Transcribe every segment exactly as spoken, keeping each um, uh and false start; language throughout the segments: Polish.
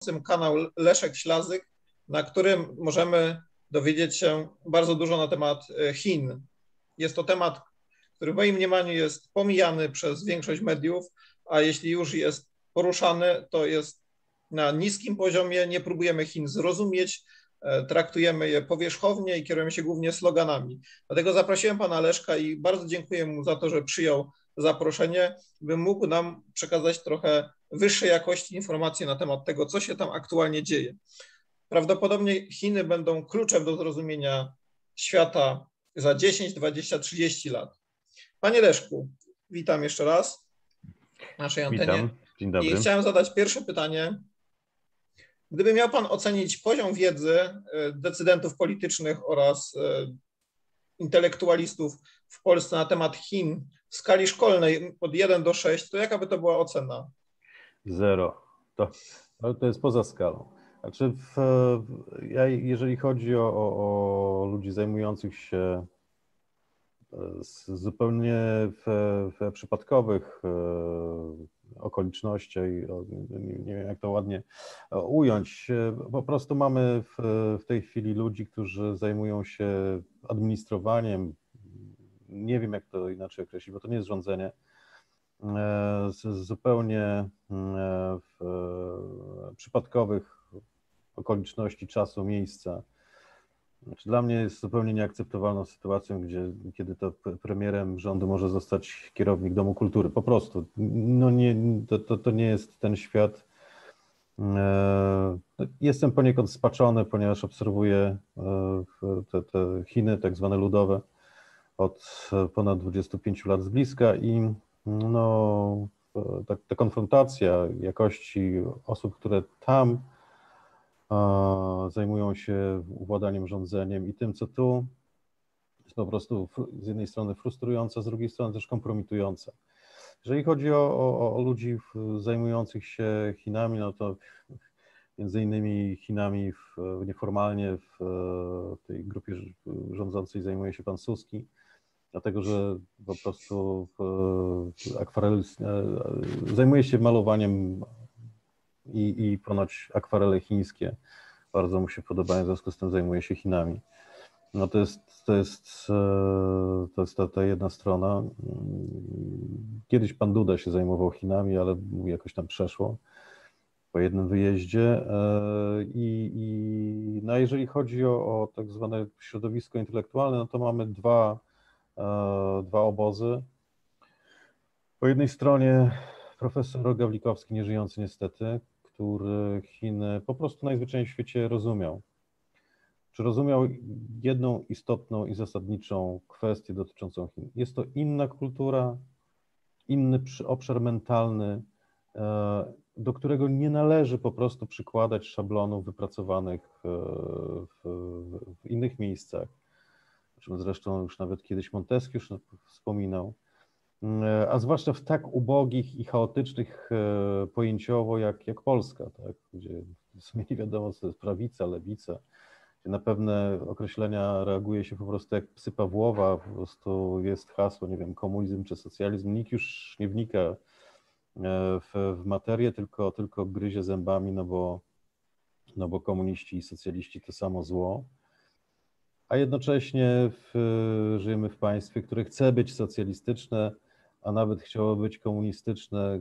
prowadzącym kanał Leszek Ślazyk, na którym możemy dowiedzieć się bardzo dużo na temat Chin. Jest to temat, który w moim mniemaniu jest pomijany przez większość mediów, a jeśli już jest poruszany, to jest na niskim poziomie, nie próbujemy Chin zrozumieć, traktujemy je powierzchownie i kierujemy się głównie sloganami. Dlatego zaprosiłem pana Leszka i bardzo dziękuję mu za to, że przyjął zaproszenie, by mógł nam przekazać trochę wyższej jakości informacje na temat tego, co się tam aktualnie dzieje. Prawdopodobnie Chiny będą kluczem do zrozumienia świata za dziesięć, dwadzieścia, trzydzieści lat. Panie Leszku, witam jeszcze raz w naszej antenie. Witam, dzień dobry. I chciałem zadać pierwsze pytanie. Gdyby miał pan ocenić poziom wiedzy decydentów politycznych oraz intelektualistów w Polsce na temat Chin w skali szkolnej od jeden do sześciu, to jaka by to była ocena? Zero. To, ale to jest poza skalą. Znaczy, w, ja, jeżeli chodzi o, o, o ludzi zajmujących się z zupełnie w, w przypadkowych okolicznościach, nie, nie wiem jak to ładnie ująć, po prostu mamy w, w tej chwili ludzi, którzy zajmują się administrowaniem, nie wiem jak to inaczej określić, bo to nie jest rządzenie, z zupełnie w przypadkowych okoliczności, czasu, miejsca. Znaczy, dla mnie jest zupełnie nieakceptowalną sytuacją, gdzie, kiedy to premierem rządu może zostać kierownik Domu Kultury. Po prostu. No nie, to, to, to nie jest ten świat. Jestem poniekąd spaczony, ponieważ obserwuję te, te Chiny, tak zwane ludowe, od ponad dwudziestu pięciu lat z bliska i no, ta, ta konfrontacja jakości osób, które tam zajmują się władaniem, rządzeniem i tym, co tu, jest po prostu z jednej strony frustrująca, z drugiej strony też kompromitująca. Jeżeli chodzi o, o, o ludzi zajmujących się Chinami, no to między innymi Chinami w, nieformalnie w tej grupie rządzącej zajmuje się pan Suski, dlatego że po prostu akwarel, zajmuje się malowaniem i, i ponoć akwarele chińskie bardzo mu się podobają, w związku z tym zajmuje się Chinami. No to jest, to jest, to jest ta, ta jedna strona. Kiedyś pan Duda się zajmował Chinami, ale jakoś tam przeszło po jednym wyjeździe. I, i no jeżeli chodzi o, o tak zwane środowisko intelektualne, no to mamy dwa, dwa obozy. Po jednej stronie profesor Gawlikowski, nieżyjący niestety, który Chiny po prostu najzwyczajniej w świecie rozumiał. Czy rozumiał jedną istotną i zasadniczą kwestię dotyczącą Chin? Jest to inna kultura, inny obszar mentalny, do którego nie należy po prostu przykładać szablonów wypracowanych w, w innych miejscach, o czym zresztą już nawet kiedyś Montesquieu wspominał. A zwłaszcza w tak ubogich i chaotycznych pojęciowo jak, jak Polska, tak? Gdzie w sumie nie wiadomo, co to jest prawica, lewica, gdzie na pewne określenia reaguje się po prostu jak psy Pawłowa, po prostu jest hasło, nie wiem, komunizm czy socjalizm, nikt już nie wnika w, w materię, tylko, tylko gryzie zębami, no bo, no bo komuniści i socjaliści to samo zło. A jednocześnie w, żyjemy w państwie, które chce być socjalistyczne, a nawet chciało być komunistyczne,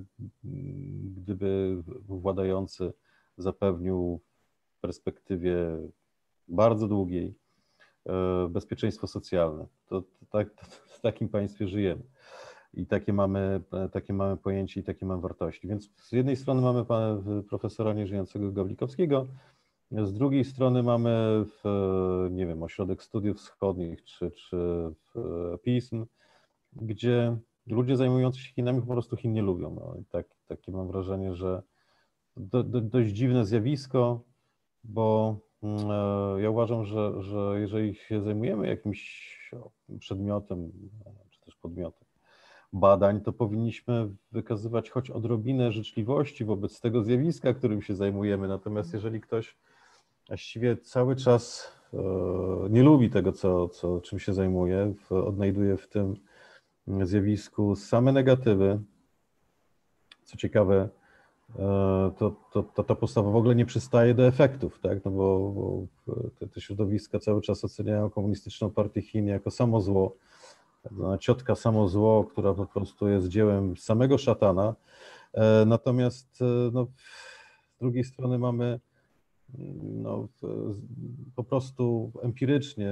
gdyby władający zapewnił w perspektywie bardzo długiej bezpieczeństwo socjalne. To, to, tak, to, w takim państwie żyjemy i takie mamy, takie mamy pojęcie i takie mamy wartości. Więc z jednej strony mamy pana profesora nieżyjącego Gawlikowskiego, z drugiej strony mamy, w, nie wiem, Ośrodek Studiów Wschodnich czy, czy pism, gdzie ludzie zajmujący się Chinami po prostu Chin nie lubią. No, i tak, takie mam wrażenie, że do, do, dość dziwne zjawisko, bo e, ja uważam, że, że jeżeli się zajmujemy jakimś przedmiotem, czy też podmiotem badań, to powinniśmy wykazywać choć odrobinę życzliwości wobec tego zjawiska, którym się zajmujemy. Natomiast jeżeli ktoś właściwie cały czas e, nie lubi tego, co, co, czym się zajmuje, w, odnajduje w tym zjawisku same negatywy. Co ciekawe, to, to, to ta postawa w ogóle nie przystaje do efektów, tak? No bo, bo te, te środowiska cały czas oceniają komunistyczną partię Chin jako samo zło, tak zwana ciotka samo zło, która po prostu jest dziełem samego szatana. Natomiast no, z drugiej strony mamy no, po prostu empirycznie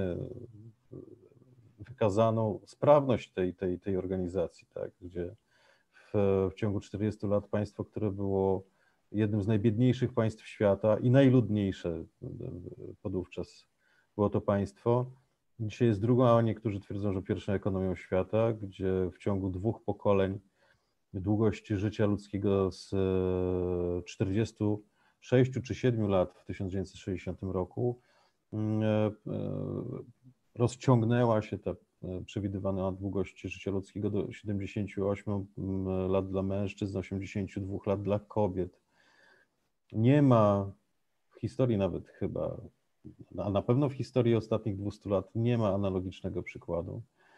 wykazaną sprawność tej, tej, tej organizacji, tak? Gdzie w, w ciągu czterdziestu lat państwo, które było jednym z najbiedniejszych państw świata i najludniejsze podówczas było to państwo, dzisiaj jest drugą, a niektórzy twierdzą, że pierwszą ekonomią świata, gdzie w ciągu dwóch pokoleń długości życia ludzkiego z czterdziestu sześciu czy siedmiu lat w tysiąc dziewięćset sześćdziesiątym roku rozciągnęła się ta przewidywana długość życia ludzkiego do siedemdziesięciu ośmiu lat dla mężczyzn, osiemdziesięciu dwóch lat dla kobiet. Nie ma w historii nawet chyba, a na pewno w historii ostatnich dwustu lat nie ma analogicznego przykładu.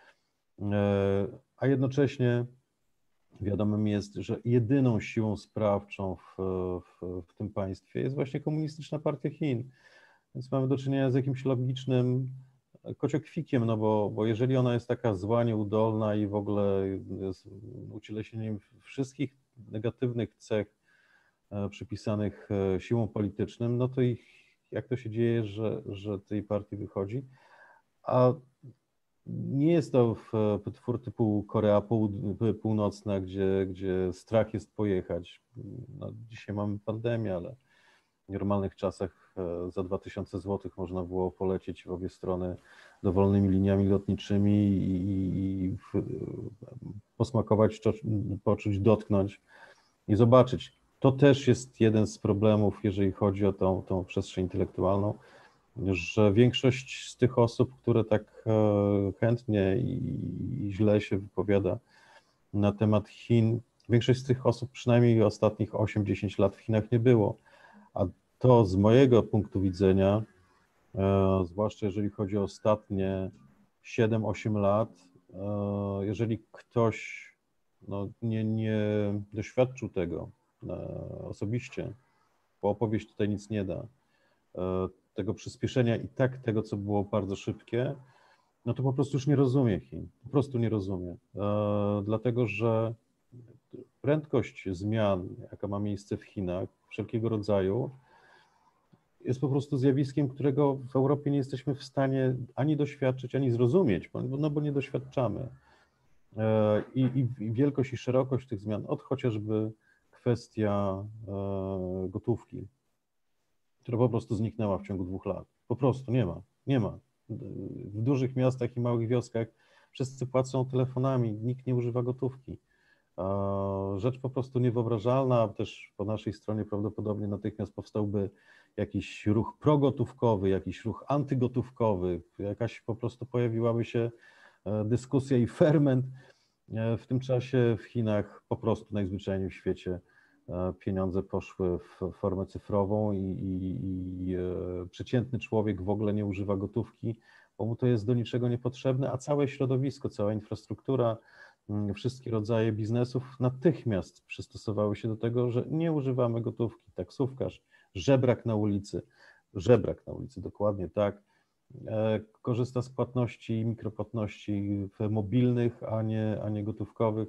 A jednocześnie wiadomym jest, że jedyną siłą sprawczą w, w, w tym państwie jest właśnie Komunistyczna Partia Chin. Więc mamy do czynienia z jakimś logicznym kociokwikiem, no bo, bo jeżeli ona jest taka zła, nieudolna i w ogóle jest ucieleśnieniem wszystkich negatywnych cech przypisanych siłom politycznym, no to ich, jak to się dzieje, że, że tej partii wychodzi? A nie jest to twór typu Korea Północna, gdzie, gdzie strach jest pojechać. No, dzisiaj mamy pandemię, ale w normalnych czasach za dwa tysiące złotych można było polecieć w obie strony dowolnymi liniami lotniczymi i, i posmakować, poczuć, dotknąć i zobaczyć. To też jest jeden z problemów, jeżeli chodzi o tą, tą przestrzeń intelektualną, że większość z tych osób, które tak chętnie i źle się wypowiada na temat Chin, większość z tych osób przynajmniej ostatnich osiem dziesięć lat w Chinach nie było. A to z mojego punktu widzenia, zwłaszcza jeżeli chodzi o ostatnie siedem osiem lat, jeżeli ktoś no, nie, nie doświadczył tego osobiście, bo opowieść tutaj nic nie da, tego przyspieszenia i tak tego, co było bardzo szybkie, no to po prostu już nie rozumie Chin, po prostu nie rozumie, dlatego że prędkość zmian, jaka ma miejsce w Chinach, wszelkiego rodzaju, jest po prostu zjawiskiem, którego w Europie nie jesteśmy w stanie ani doświadczyć, ani zrozumieć, no bo nie doświadczamy. I, i, i wielkość i szerokość tych zmian, od chociażby kwestia gotówki, która po prostu zniknęła w ciągu dwóch lat. Po prostu nie ma, nie ma. W dużych miastach i małych wioskach wszyscy płacą telefonami, nikt nie używa gotówki. Rzecz po prostu niewyobrażalna, też po naszej stronie prawdopodobnie natychmiast powstałby jakiś ruch progotówkowy, jakiś ruch antygotówkowy, jakaś po prostu pojawiłaby się dyskusja i ferment. W tym czasie w Chinach po prostu najzwyczajniej w świecie pieniądze poszły w formę cyfrową i, i, i przeciętny człowiek w ogóle nie używa gotówki, bo mu to jest do niczego niepotrzebne, a całe środowisko, cała infrastruktura, wszystkie rodzaje biznesów natychmiast przystosowały się do tego, że nie używamy gotówki. Taksówkarz, żebrak na ulicy, żebrak na ulicy, dokładnie tak, korzysta z płatności, mikropłatności mobilnych, a nie, a nie gotówkowych.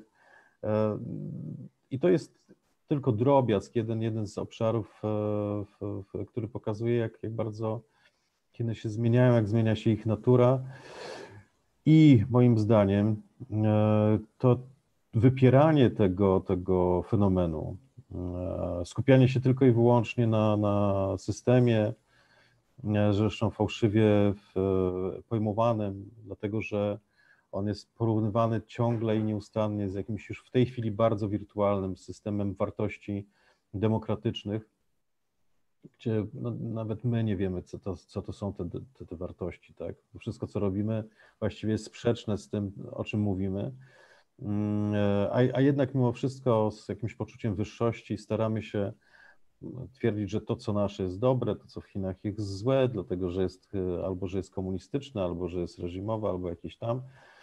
I to jest tylko drobiazg, jeden, jeden z obszarów, który pokazuje, jak, jak bardzo Chiny się zmieniają, jak zmienia się ich natura. I moim zdaniem to wypieranie tego, tego fenomenu, skupianie się tylko i wyłącznie na, na systemie, zresztą fałszywie pojmowanym, dlatego że on jest porównywany ciągle i nieustannie z jakimś już w tej chwili bardzo wirtualnym systemem wartości demokratycznych, gdzie no, nawet my nie wiemy, co to, co to są te, te, te wartości, tak? Wszystko, co robimy, właściwie jest sprzeczne z tym, o czym mówimy, a, a jednak mimo wszystko z jakimś poczuciem wyższości staramy się twierdzić, że to, co nasze jest dobre, to, co w Chinach jest złe, dlatego, że jest albo, że jest komunistyczne, albo, że jest reżimowe, albo jakieś tam.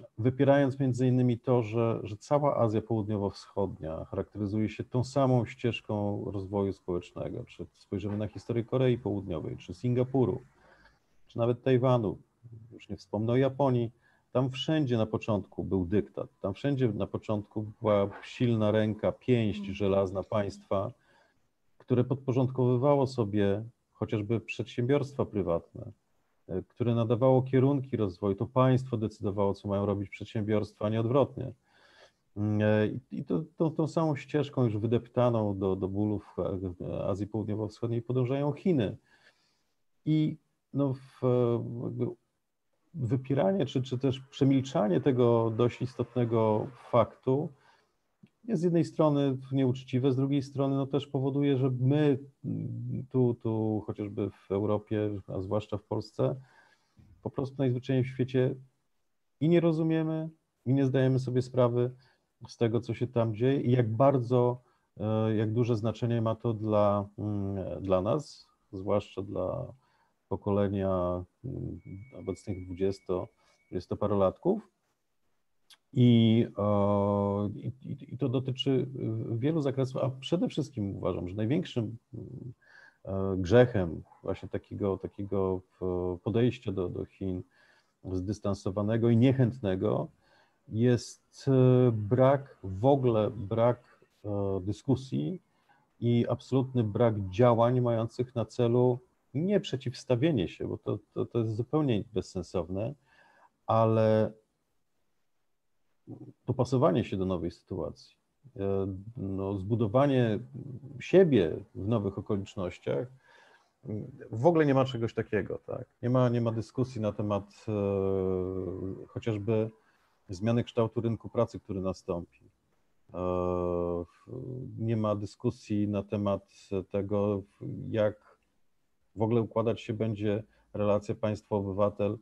wypierając między innymi to, że, że cała Azja Południowo-Wschodnia charakteryzuje się tą samą ścieżką rozwoju społecznego. Czy spojrzymy na historię Korei Południowej, czy Singapuru, czy nawet Tajwanu, już nie wspomnę o Japonii, tam wszędzie na początku był dyktat, tam wszędzie na początku była silna ręka, pięść żelazna państwa, które podporządkowywało sobie chociażby przedsiębiorstwa prywatne, które nadawało kierunki rozwoju. To państwo decydowało, co mają robić przedsiębiorstwa, a nie odwrotnie. I to, tą, tą samą ścieżką już wydeptaną do, do bólu w Azji Południowo-Wschodniej podążają Chiny. I no w, wypieranie, czy, czy też przemilczanie tego dość istotnego faktu jest z jednej strony nieuczciwe, z drugiej strony no też powoduje, że my tu, tu chociażby w Europie, a zwłaszcza w Polsce, po prostu najzwyczajniej w świecie i nie rozumiemy, i nie zdajemy sobie sprawy z tego, co się tam dzieje i jak bardzo, jak duże znaczenie ma to dla, dla nas, zwłaszcza dla pokolenia obecnych dwudziesto, dwudziestoparolatków. I, i, I to dotyczy wielu zakresów, a przede wszystkim uważam, że największym grzechem właśnie takiego, takiego podejścia do, do Chin zdystansowanego i niechętnego jest brak, w ogóle brak dyskusji i absolutny brak działań mających na celu nie przeciwstawienie się, bo to, to, to jest zupełnie bezsensowne, ale dopasowanie się do nowej sytuacji, no, zbudowanie siebie w nowych okolicznościach, w ogóle nie ma czegoś takiego, tak? Nie ma, nie ma dyskusji na temat e, chociażby zmiany kształtu rynku pracy, który nastąpi. E, nie ma dyskusji na temat tego, jak w ogóle układać się będzie relacja państwo-obywatel,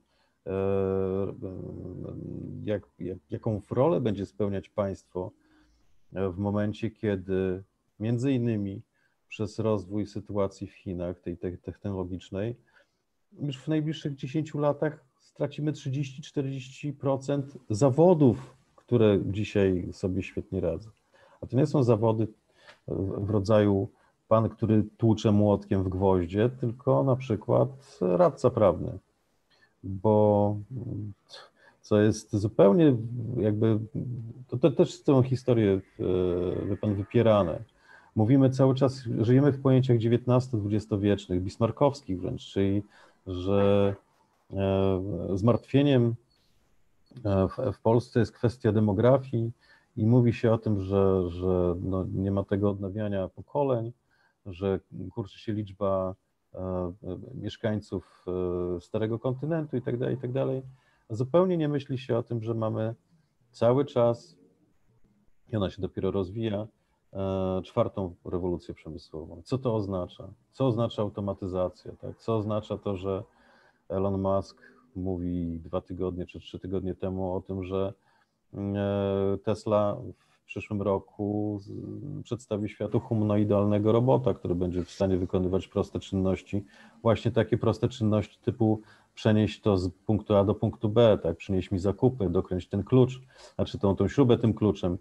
Jak, jak, jaką rolę będzie spełniać państwo w momencie, kiedy między innymi przez rozwój sytuacji w Chinach, tej, tej technologicznej, już w najbliższych dziesięciu latach stracimy trzydzieści do czterdziestu procent zawodów, które dzisiaj sobie świetnie radzą. A to nie są zawody w rodzaju pan, który tłucze młotkiem w gwoździe, tylko na przykład radca prawny. Bo co jest zupełnie jakby, to, to też z tą historię, wie pan, wypierane. Mówimy cały czas, żyjemy w pojęciach dziewiętnasto-dwudziestowiecznych, bismarckowskich wręcz, czyli że zmartwieniem w, w Polsce jest kwestia demografii i mówi się o tym, że, że no nie ma tego odnawiania pokoleń, że kurczy się liczba mieszkańców Starego Kontynentu i tak dalej, i tak dalej. Zupełnie nie myśli się o tym, że mamy cały czas, i ona się dopiero rozwija, czwartą rewolucję przemysłową. Co to oznacza? Co oznacza automatyzacja? Tak? Co oznacza to, że Elon Musk mówi dwa tygodnie czy trzy tygodnie temu o tym, że Tesla w przyszłym roku przedstawi światu humanoidalnego robota, który będzie w stanie wykonywać proste czynności, właśnie takie proste czynności typu przenieść to z punktu A do punktu B, tak, przynieść mi zakupy, dokręć ten klucz, znaczy tą, tą śrubę tym kluczem.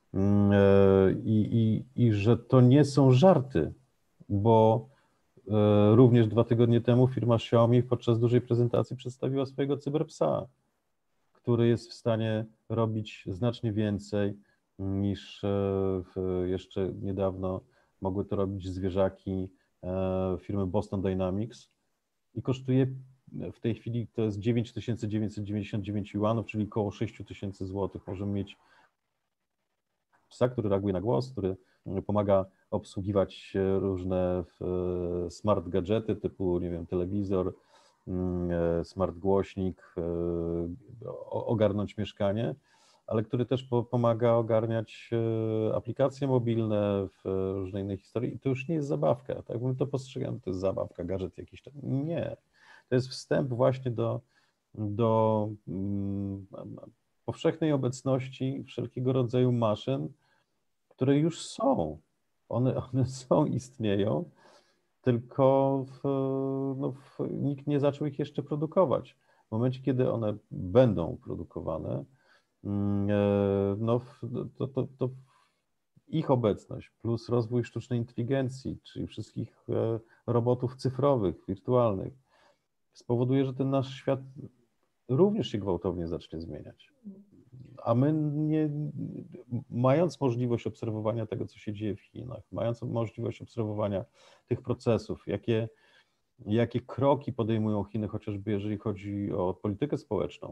I, i, I że to nie są żarty, bo również dwa tygodnie temu firma Xiaomi podczas dużej prezentacji przedstawiła swojego cyberpsa, który jest w stanie robić znacznie więcej niż jeszcze niedawno mogły to robić zwierzaki firmy Boston Dynamics i kosztuje w tej chwili, to jest dziewięć tysięcy dziewięćset dziewięćdziesiąt dziewięć juanów, czyli około sześć tysięcy złotych. Możemy mieć psa, który reaguje na głos, który pomaga obsługiwać różne smart gadżety typu, nie wiem, telewizor, smart głośnik, ogarnąć mieszkanie, ale który też pomaga ogarniać aplikacje mobilne w różnej innej historii. I to już nie jest zabawka, tak? My to postrzegamy, to jest zabawka, gadżet jakiś tam. Nie. To jest wstęp właśnie do, do powszechnej obecności wszelkiego rodzaju maszyn, które już są. One, one są, istnieją, tylko w, no, w, nikt nie zaczął ich jeszcze produkować. W momencie, kiedy one będą produkowane, no, to, to, to ich obecność plus rozwój sztucznej inteligencji, czyli wszystkich robotów cyfrowych, wirtualnych, spowoduje, że ten nasz świat również się gwałtownie zacznie zmieniać. A my, nie, mając możliwość obserwowania tego, co się dzieje w Chinach, mając możliwość obserwowania tych procesów, jakie, jakie kroki podejmują Chiny, chociażby jeżeli chodzi o politykę społeczną,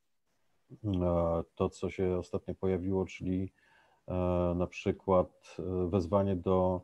to, co się ostatnio pojawiło, czyli na przykład wezwanie do,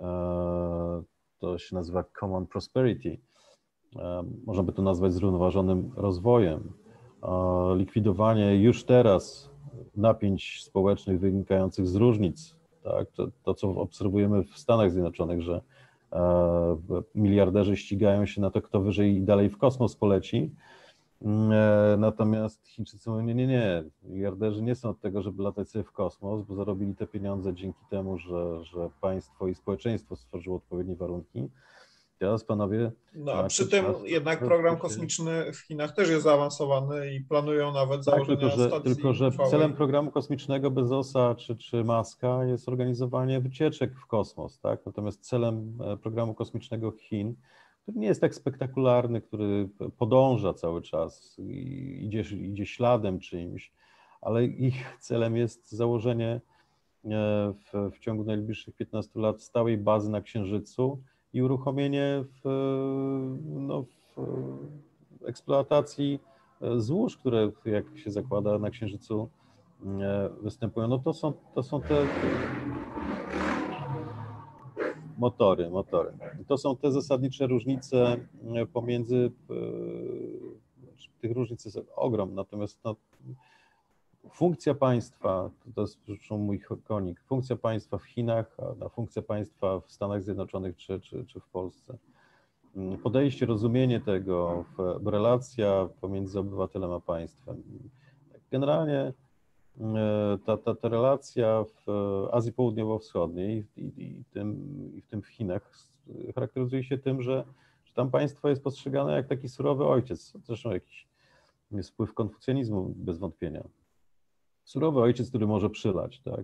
to się nazywa Common Prosperity, można by to nazwać zrównoważonym rozwojem, likwidowanie już teraz napięć społecznych wynikających z różnic, tak? To, to, co obserwujemy w Stanach Zjednoczonych, że miliarderzy ścigają się na to, kto wyżej i dalej w kosmos poleci, natomiast Chińczycy mówią, nie, nie, nie, miliarderzy nie są od tego, żeby latać sobie w kosmos, bo zarobili te pieniądze dzięki temu, że, że państwo i społeczeństwo stworzyło odpowiednie warunki. Teraz panowie... No, a przy tym czas, jednak program kosmiczny w Chinach też jest zaawansowany i planują nawet tak, założenia tylko, że, stacji tylko, że trwałej. celem programu kosmicznego Bezosa czy, czy Muska jest organizowanie wycieczek w kosmos, tak? Natomiast celem programu kosmicznego Chin, który nie jest tak spektakularny, który podąża cały czas i idzie, idzie śladem czyimś, ale ich celem jest założenie w, w ciągu najbliższych piętnastu lat stałej bazy na Księżycu i uruchomienie w, no, w eksploatacji złóż, które, jak się zakłada, na Księżycu występują. No to są, to są te motory, motory. To są te zasadnicze różnice pomiędzy, tych różnic jest ogrom, natomiast no, funkcja państwa, to jest zresztą mój konik, funkcja państwa w Chinach, a funkcja państwa w Stanach Zjednoczonych czy, czy, czy w Polsce. Podejście, rozumienie tego, relacja pomiędzy obywatelem a państwem. Generalnie ta, ta, ta relacja w Azji Południowo-Wschodniej i, i, tym, i w tym w Chinach charakteryzuje się tym, że, że tam państwo jest postrzegane jak taki surowy ojciec, zresztą jakiś jest wpływ konfucjanizmu bez wątpienia. Surowy ojciec, który może przylać, tak?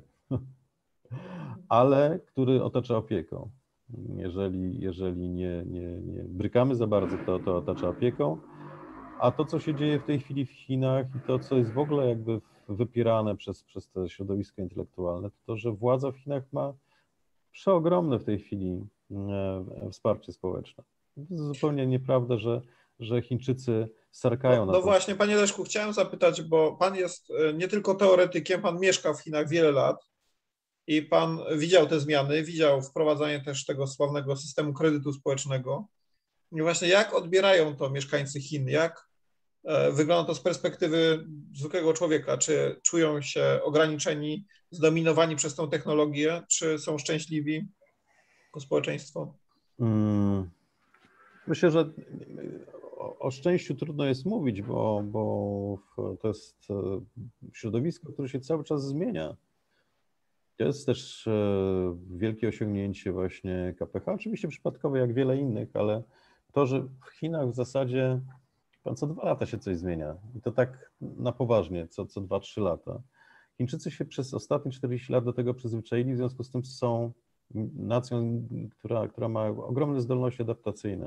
Ale który otacza opieką. Jeżeli, jeżeli nie, nie, nie brykamy za bardzo, to, to otacza opieką. A to, co się dzieje w tej chwili w Chinach i to, co jest w ogóle jakby wypierane przez, przez to środowisko intelektualne, to to, że władza w Chinach ma przeogromne w tej chwili wsparcie społeczne. To jest zupełnie nieprawda, że, że Chińczycy sarkają no, na to. to. No właśnie, panie Leszku, chciałem zapytać, bo pan jest nie tylko teoretykiem, pan mieszka w Chinach wiele lat i pan widział te zmiany, widział wprowadzanie też tego sławnego systemu kredytu społecznego. I właśnie jak odbierają to mieszkańcy Chin? Jak wygląda to z perspektywy zwykłego człowieka? Czy czują się ograniczeni, zdominowani przez tą technologię, czy są szczęśliwi jako społeczeństwo? Hmm. Myślę, że o, o szczęściu trudno jest mówić, bo, bo to jest środowisko, które się cały czas zmienia. To jest też wielkie osiągnięcie właśnie K P H, oczywiście przypadkowe jak wiele innych, ale to, że w Chinach w zasadzie pan co dwa lata się coś zmienia i to tak na poważnie, co, co dwa, trzy lata. Chińczycy się przez ostatnie czterdzieści lat do tego przyzwyczaili, w związku z tym są nacją, która, która ma ogromne zdolności adaptacyjne.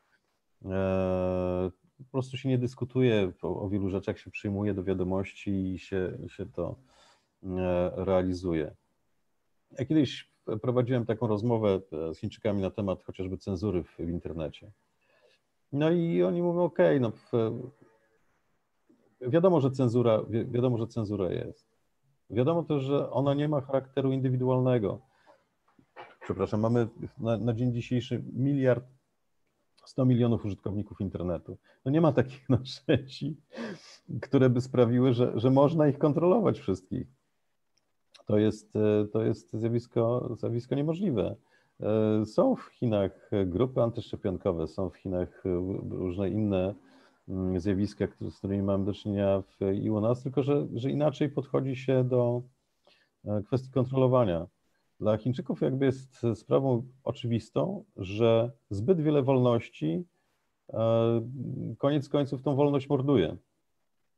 Po prostu się nie dyskutuje o, o wielu rzeczach, się przyjmuje do wiadomości i się, i się to realizuje. Ja kiedyś prowadziłem taką rozmowę z Chińczykami na temat chociażby cenzury w, w internecie. No i oni mówią, okej, okay, no wiadomo, że cenzura, wi wiadomo, że cenzura jest. Wiadomo też, że ona nie ma charakteru indywidualnego. Przepraszam, mamy na, na dzień dzisiejszy miliard sto milionów użytkowników internetu. No nie ma takich narzędzi, które by sprawiły, że, że można ich kontrolować wszystkich. To jest, to jest zjawisko, zjawisko niemożliwe. Są w Chinach grupy antyszczepionkowe, są w Chinach różne inne zjawiska, z którymi mamy do czynienia w, i u nas, tylko że, że inaczej podchodzi się do kwestii kontrolowania. Dla Chińczyków jakby jest sprawą oczywistą, że zbyt wiele wolności koniec końców tą wolność morduje.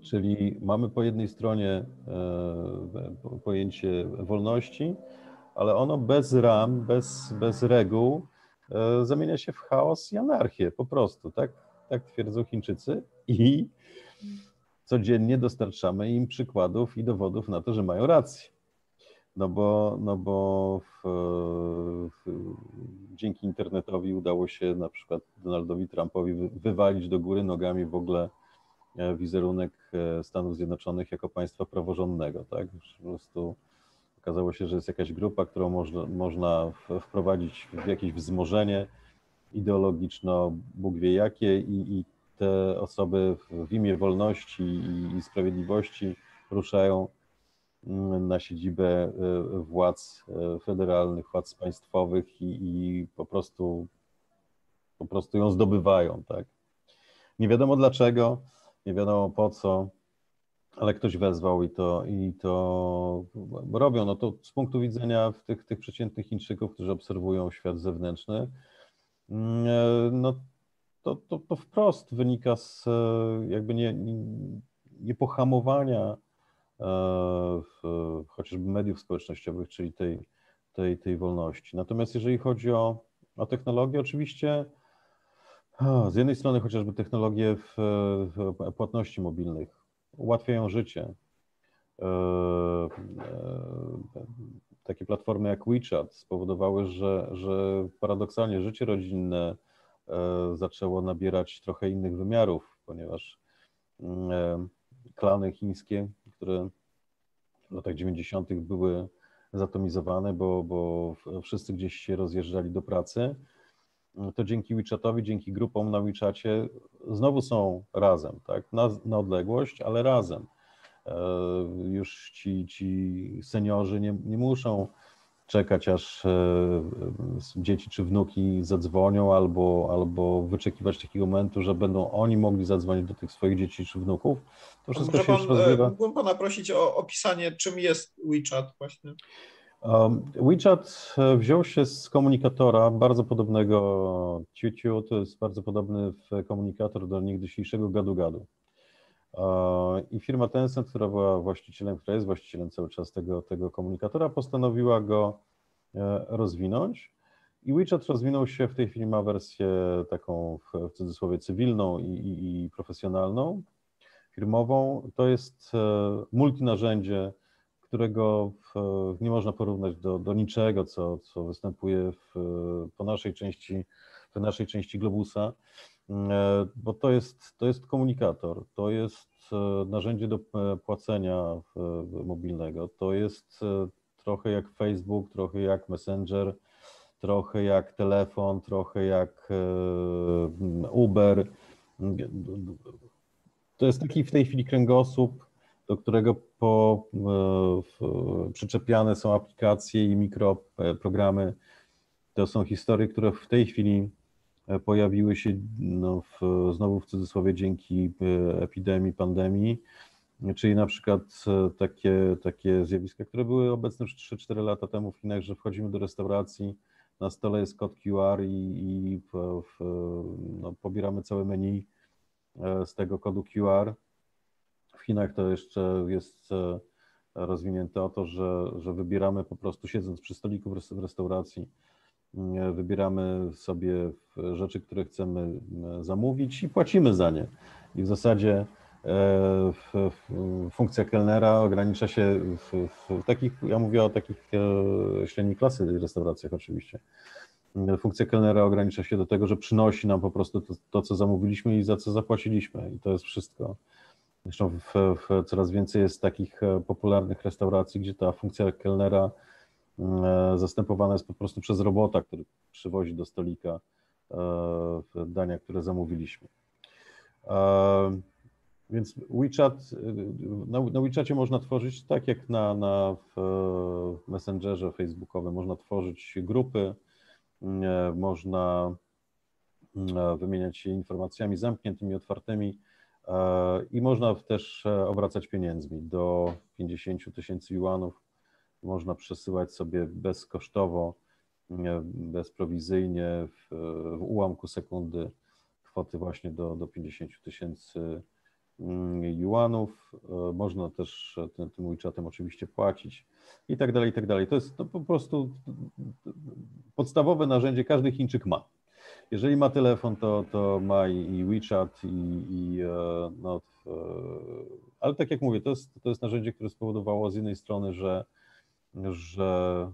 Czyli mamy po jednej stronie pojęcie wolności, ale ono bez ram, bez, bez reguł zamienia się w chaos i anarchię po prostu, tak? Tak twierdzą Chińczycy i codziennie dostarczamy im przykładów i dowodów na to, że mają rację. No bo, no bo w, w, dzięki internetowi udało się na przykład Donaldowi Trumpowi wywalić do góry nogami w ogóle wizerunek Stanów Zjednoczonych jako państwa praworządnego, tak? Po prostu okazało się, że jest jakaś grupa, którą można, można wprowadzić w jakieś wzmożenie ideologiczne, Bóg wie jakie, i, i te osoby w imię wolności i, i sprawiedliwości ruszają na siedzibę władz federalnych, władz państwowych i, i po prostu po prostu ją zdobywają, tak? Nie wiadomo dlaczego, nie wiadomo po co, ale ktoś wezwał i to, i to robią. No to z punktu widzenia tych, tych przeciętnych Chińczyków, którzy obserwują świat zewnętrzny, no to, to, to wprost wynika z jakby nie, niepohamowania w, chociażby mediów społecznościowych, czyli tej, tej, tej wolności. Natomiast jeżeli chodzi o, o technologię, oczywiście z jednej strony chociażby technologie w, w płatności mobilnych ułatwiają życie. Takie platformy jak WeChat spowodowały, że, że paradoksalnie życie rodzinne zaczęło nabierać trochę innych wymiarów, ponieważ klany chińskie, które w latach dziewięćdziesiątych były zatomizowane, bo, bo wszyscy gdzieś się rozjeżdżali do pracy, to dzięki WeChatowi, dzięki grupom na WeChacie znowu są razem, tak? Na, na odległość, ale razem. Już ci, ci seniorzy nie, nie muszą czekać, aż dzieci czy wnuki zadzwonią, albo, albo wyczekiwać takiego momentu, że będą oni mogli zadzwonić do tych swoich dzieci czy wnuków. To wszystko Może się pan, już rozgrywa. Mógłbym pana prosić o opisanie, czym jest WeChat właśnie? WeChat wziął się z komunikatora bardzo podobnego Ciuciu, to jest bardzo podobny komunikator do niegdysiejszego gadu-gadu. I firma Tencent, która była właścicielem, która jest właścicielem cały czas tego, tego komunikatora, postanowiła go rozwinąć. I WeChat rozwinął się, w tej chwili ma wersję taką w cudzysłowie cywilną i, i, i profesjonalną, firmową. To jest multinarzędzie, którego w, nie można porównać do, do niczego, co, co występuje w, po naszej części, w naszej części globusa, bo to jest, to jest komunikator, to jest narzędzie do płacenia mobilnego, to jest trochę jak Facebook, trochę jak Messenger, trochę jak telefon, trochę jak Uber. To jest taki w tej chwili kręgosłup, do którego po, w, przyczepiane są aplikacje i mikroprogramy. To są historie, które w tej chwili pojawiły się no, w, znowu w cudzysłowie dzięki epidemii, pandemii, czyli na przykład takie, takie zjawiska, które były obecne już trzy cztery lata temu w Chinach, że wchodzimy do restauracji, na stole jest kod Q R i, i w, w, no, pobieramy całe menu z tego kodu Q R. W Chinach to jeszcze jest rozwinięte o to, że, że wybieramy po prostu, siedząc przy stoliku w restauracji, wybieramy sobie rzeczy, które chcemy zamówić i płacimy za nie. I w zasadzie funkcja kelnera ogranicza się w, w takich, ja mówię o takich średniej klasy restauracjach oczywiście. Funkcja kelnera ogranicza się do tego, że przynosi nam po prostu to, to co zamówiliśmy i za co zapłaciliśmy, i to jest wszystko. Zresztą w, w coraz więcej jest takich popularnych restauracji, gdzie ta funkcja kelnera zastępowana jest po prostu przez robota, który przywozi do stolika dania, które zamówiliśmy. Więc WeChat, na, na WeChacie można tworzyć, tak jak na, na w Messengerze facebookowym, można tworzyć grupy, można wymieniać się informacjami zamkniętymi, otwartymi i można też obracać pieniędzmi. Do pięćdziesiąt tysięcy juanów można przesyłać sobie bezkosztowo, bezprowizyjnie w, w ułamku sekundy kwoty właśnie do, do pięćdziesiąt tysięcy juanów, można też tym, tym WeChatem oczywiście płacić i tak dalej, i tak dalej. To jest to po prostu podstawowe narzędzie, każdy Chińczyk ma. Jeżeli ma telefon, to, to ma i WeChat, i, i no, ale tak jak mówię, to jest, to jest narzędzie, które spowodowało z jednej strony, że, że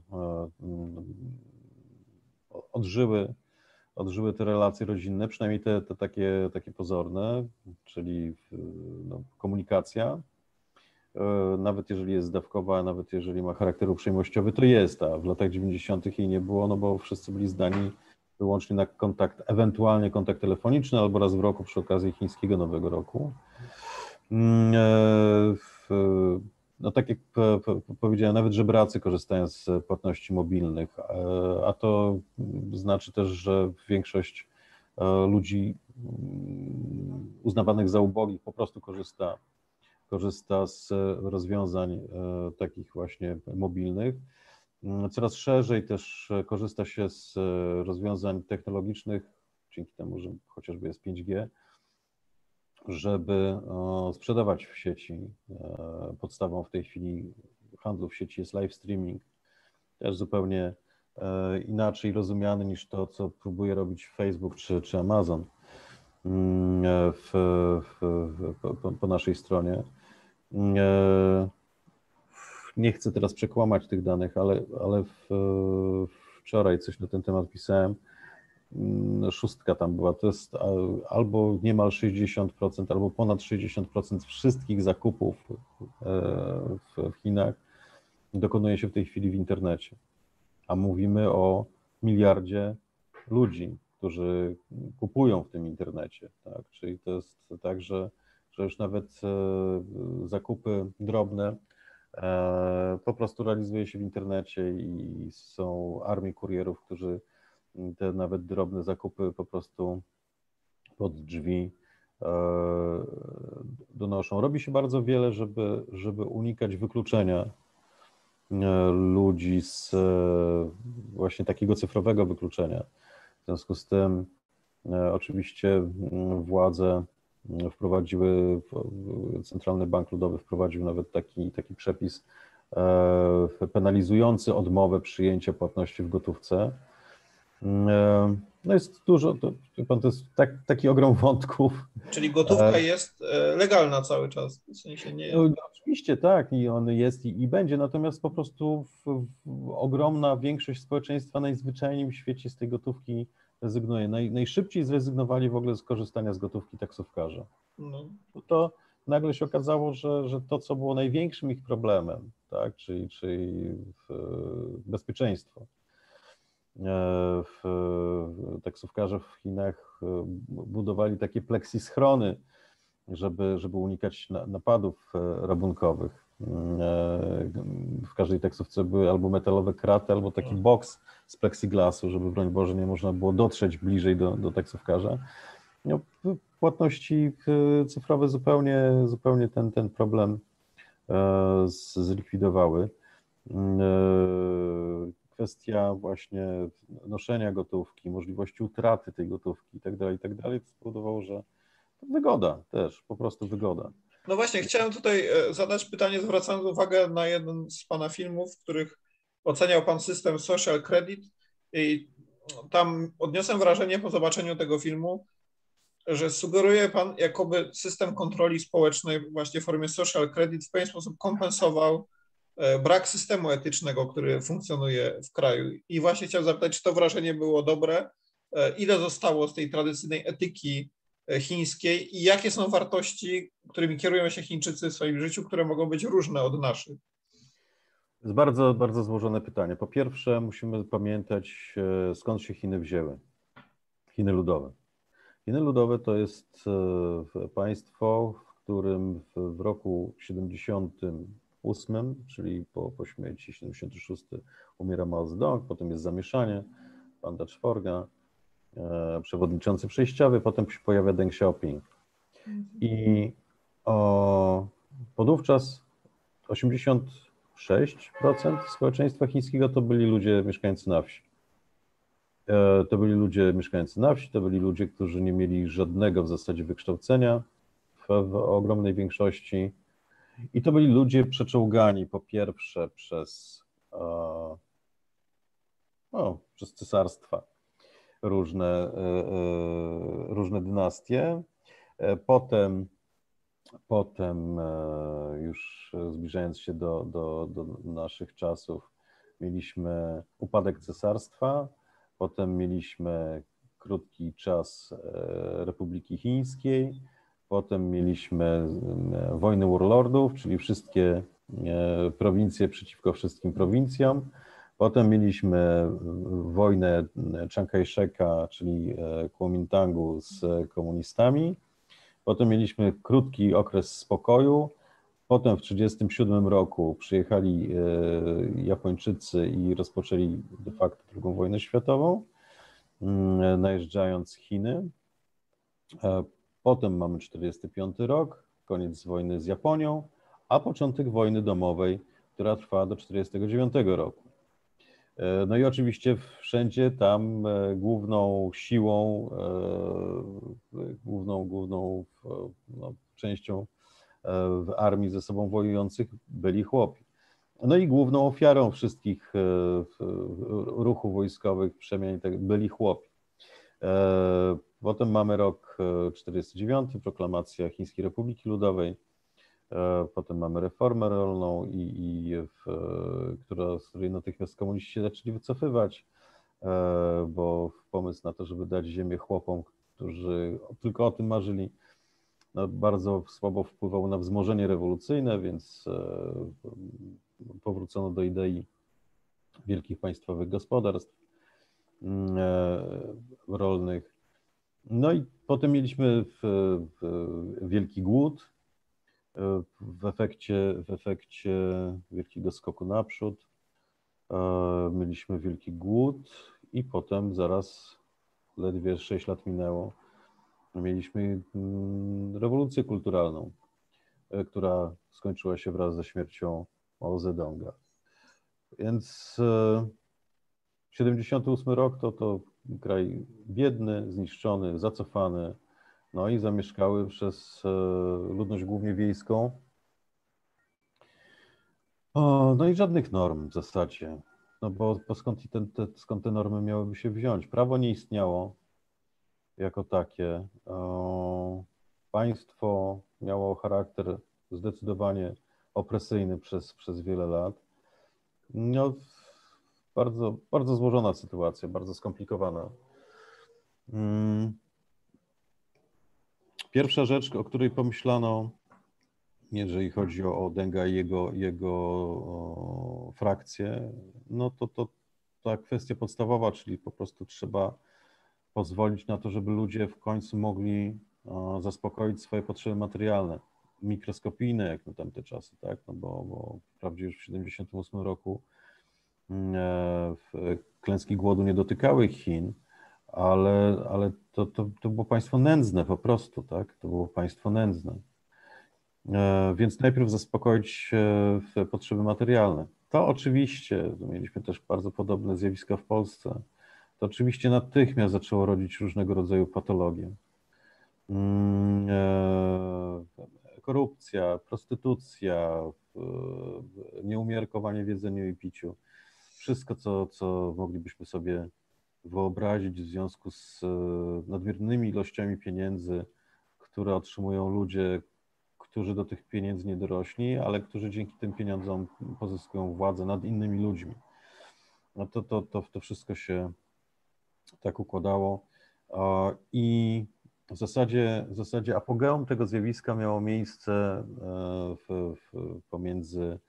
odżyły, odżyły te relacje rodzinne, przynajmniej te, te takie, takie pozorne, czyli no, komunikacja, nawet jeżeli jest zdawkowa, nawet jeżeli ma charakter uprzejmościowy, to jest, a w latach dziewięćdziesiątych jej nie było, no bo wszyscy byli zdani wyłącznie na kontakt, ewentualnie kontakt telefoniczny albo raz w roku przy okazji chińskiego Nowego Roku. No tak jak powiedziałem, nawet żebracy korzystają z płatności mobilnych, a to znaczy też, że większość ludzi uznawanych za ubogich po prostu korzysta, korzysta z rozwiązań takich właśnie mobilnych. Coraz szerzej też korzysta się z rozwiązań technologicznych, dzięki temu, że chociażby jest pięć G, żeby sprzedawać w sieci. Podstawą w tej chwili handlu w sieci jest live streaming, też zupełnie inaczej rozumiany niż to, co próbuje robić Facebook czy, czy Amazon w, w, po, po naszej stronie. Nie chcę teraz przekłamać tych danych, ale, ale w, wczoraj coś na ten temat pisałem. Szóstka tam była, to jest albo niemal sześćdziesiąt procent, albo ponad sześćdziesiąt procent wszystkich zakupów w Chinach dokonuje się w tej chwili w internecie. A mówimy o miliardzie ludzi, którzy kupują w tym internecie. Tak? Czyli to jest tak, że, że już nawet zakupy drobne po prostu realizuje się w internecie i są armie kurierów, którzy te nawet drobne zakupy po prostu pod drzwi donoszą. Robi się bardzo wiele, żeby, żeby unikać wykluczenia ludzi z właśnie takiego cyfrowego wykluczenia. W związku z tym oczywiście władze wprowadziły, Centralny Bank Ludowy wprowadził nawet taki, taki przepis penalizujący odmowę przyjęcia płatności w gotówce. No jest dużo, to, to jest tak, taki ogrom wątków. Czyli gotówka jest legalna cały czas, w sensie nie... No, oczywiście tak, i on jest i, i będzie, natomiast po prostu w, w ogromna większość społeczeństwa najzwyczajniej w świecie z tej gotówki rezygnuje. Naj, najszybciej zrezygnowali w ogóle z korzystania z gotówki taksówkarze. No. To nagle się okazało, że, że to, co było największym ich problemem, tak, czyli, czyli bezpieczeństwo. W, taksówkarze w Chinach budowali takie pleksischrony, żeby, żeby unikać napadów rabunkowych. W każdej taksówce były albo metalowe kraty, albo taki boks z plexiglasu, żeby broń Boże nie można było dotrzeć bliżej do, do taksówkarza. No, płatności cyfrowe zupełnie, zupełnie ten, ten problem zlikwidowały. Kwestia właśnie noszenia gotówki, możliwości utraty tej gotówki i tak dalej, i tak dalej, to spowodowało, że wygoda też, po prostu wygoda. No właśnie, chciałem tutaj zadać pytanie, zwracając uwagę na jeden z Pana filmów, w których oceniał Pan system Social Credit i tam odniosłem wrażenie po zobaczeniu tego filmu, że sugeruje Pan, jakoby system kontroli społecznej właśnie w formie Social Credit w pewien sposób kompensował brak systemu etycznego, który funkcjonuje w kraju. I właśnie chciałem zapytać, czy to wrażenie było dobre, ile zostało z tej tradycyjnej etyki chińskiej i jakie są wartości, którymi kierują się Chińczycy w swoim życiu, które mogą być różne od naszych? To jest bardzo, bardzo złożone pytanie. Po pierwsze, musimy pamiętać, skąd się Chiny wzięły. Chiny Ludowe. Chiny Ludowe to jest państwo, w którym w roku siedemdziesiątym ósmym, czyli po, po śmierci siedemdziesiątym szóstym umiera Mao Zedong, potem jest zamieszanie, Panda Czworga, e, przewodniczący przejściowy, potem się pojawia Deng Xiaoping. I o, podówczas osiemdziesiąt sześć procent społeczeństwa chińskiego to byli ludzie mieszkający na wsi. E, to byli ludzie mieszkający na wsi, to byli ludzie, którzy nie mieli żadnego w zasadzie wykształcenia w ogromnej większości. I to byli ludzie przeczołgani po pierwsze przez, no, przez cesarstwa, różne, różne dynastie. Potem, potem już zbliżając się do, do, do naszych czasów, mieliśmy upadek cesarstwa, potem mieliśmy krótki czas Republiki Chińskiej, potem mieliśmy wojny warlordów, czyli wszystkie prowincje przeciwko wszystkim prowincjom. Potem mieliśmy wojnę Chiang Kai-sheka, czyli Kuomintangu z komunistami. Potem mieliśmy krótki okres spokoju. Potem w tysiąc dziewięćset trzydziestym siódmym roku przyjechali Japończycy i rozpoczęli de facto drugą wojnę światową, najeżdżając Chiny. Potem mamy czterdziesty piąty rok, koniec wojny z Japonią, a początek wojny domowej, która trwała do czterdziestego dziewiątego roku. No i oczywiście wszędzie tam główną siłą, główną, główną no, częścią w armii ze sobą wojujących byli chłopi. No i główną ofiarą wszystkich ruchów wojskowych, przemian byli chłopi. Potem mamy rok czterdziesty dziewiąty, proklamacja Chińskiej Republiki Ludowej. Potem mamy reformę rolną, i, i w, która, z której natychmiast komuniści się zaczęli wycofywać, bo pomysł na to, żeby dać ziemię chłopom, którzy tylko o tym marzyli, no, bardzo słabo wpływał na wzmożenie rewolucyjne, więc powrócono do idei wielkich państwowych gospodarstw rolnych. No i potem mieliśmy w, w wielki głód, w efekcie, w efekcie wielkiego skoku naprzód. Mieliśmy wielki głód i potem zaraz, ledwie sześć lat minęło, mieliśmy rewolucję kulturalną, która skończyła się wraz ze śmiercią Mao Zedonga. Więc siedemdziesiąty ósmy rok to, to kraj biedny, zniszczony, zacofany, no i zamieszkały przez ludność głównie wiejską. O, no i żadnych norm w zasadzie, no bo, bo skąd, te, te, skąd te normy miałyby się wziąć? Prawo nie istniało jako takie. O, państwo miało charakter zdecydowanie opresyjny przez, przez wiele lat. No, bardzo, bardzo złożona sytuacja, bardzo skomplikowana. Pierwsza rzecz, o której pomyślano, jeżeli chodzi o, o Denga i jego, jego o, frakcję, no to, to ta kwestia podstawowa, czyli po prostu trzeba pozwolić na to, żeby ludzie w końcu mogli o, zaspokoić swoje potrzeby materialne, mikroskopijne jak na tamte czasy, tak? No bo, bo wprawdzie już w siedemdziesiątym ósmym roku e, klęski głodu nie dotykały Chin, ale, ale to, to, to było państwo nędzne po prostu, tak? To było państwo nędzne. E, więc najpierw zaspokoić e, potrzeby materialne. To oczywiście, mieliśmy też bardzo podobne zjawiska w Polsce, to oczywiście natychmiast zaczęło rodzić różnego rodzaju patologie. E, korupcja, prostytucja, e, nieumiarkowanie w jedzeniu i piciu. Wszystko, co, co moglibyśmy sobie wyobrazić w związku z nadmiernymi ilościami pieniędzy, które otrzymują ludzie, którzy do tych pieniędzy nie dorośli, ale którzy dzięki tym pieniądzom pozyskują władzę nad innymi ludźmi. No to, to, to, to wszystko się tak układało. I w zasadzie, w zasadzie apogeum tego zjawiska miało miejsce w, w, pomiędzy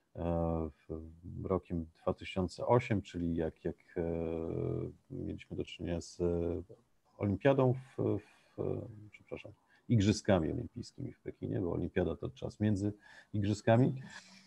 rokiem dwa tysiące ósmym, czyli jak, jak mieliśmy do czynienia z olimpiadą, w, w, przepraszam, igrzyskami olimpijskimi w Pekinie, bo olimpiada to czas między igrzyskami,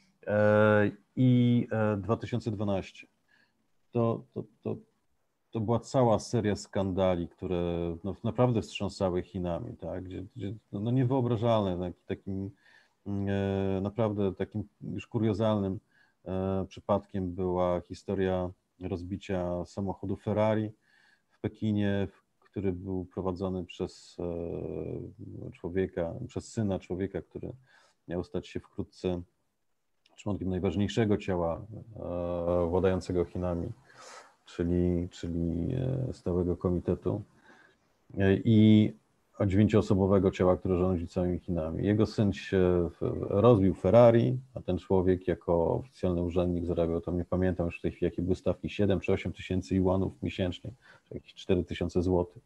i dwa tysiące dwunasty. To, to, to, to była cała seria skandali, które no, naprawdę wstrząsały Chinami, tak? Gdzie, gdzie, no niewyobrażalne, takim naprawdę takim już kuriozalnym przypadkiem była historia rozbicia samochodu Ferrari w Pekinie, który był prowadzony przez człowieka, przez syna człowieka, który miał stać się wkrótce członkiem najważniejszego ciała władającego Chinami, czyli, czyli Stałego Komitetu i dziewięcioosobowego ciała, które rządzi całymi Chinami. Jego syn się rozbił Ferrari, a ten człowiek jako oficjalny urzędnik zarabiał, tam nie pamiętam już w tej chwili, jakie były stawki, siedem czy osiem tysięcy juanów miesięcznie, czy jakieś cztery tysiące złotych.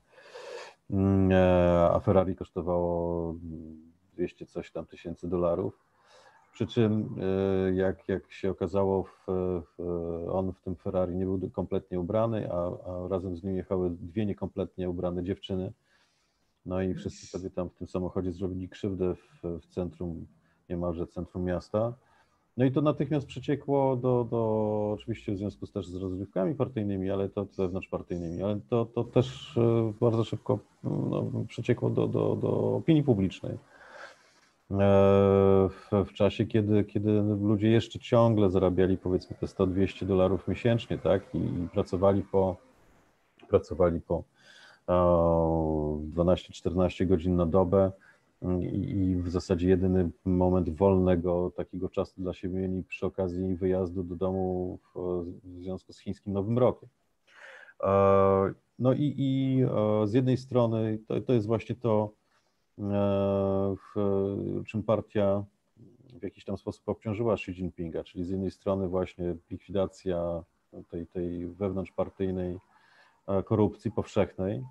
A Ferrari kosztowało dwieście coś tam tysięcy dolarów. Przy czym, jak, jak się okazało, w, w, on w tym Ferrari nie był kompletnie ubrany, a, a razem z nim jechały dwie niekompletnie ubrane dziewczyny. No i wszyscy sobie tam w tym samochodzie zrobili krzywdę w, w centrum, niemalże centrum miasta. No i to natychmiast przeciekło do, do oczywiście w związku z też z rozgrywkami partyjnymi, ale to wewnątrzpartyjnymi, ale to, to też bardzo szybko no, przeciekło do, do, do opinii publicznej. W, w czasie, kiedy, kiedy ludzie jeszcze ciągle zarabiali powiedzmy te sto dwieście dolarów miesięcznie, tak, i, i pracowali po, pracowali po dwanaście czternaście godzin na dobę i, i w zasadzie jedyny moment wolnego takiego czasu dla siebie mieli przy okazji wyjazdu do domu w, w związku z chińskim Nowym Rokiem. No i, i z jednej strony to, to jest właśnie to, w czym partia w jakiś tam sposób obciążyła Xi Jinpinga, czyli z jednej strony właśnie likwidacja tej, tej wewnątrzpartyjnej korupcji powszechnej,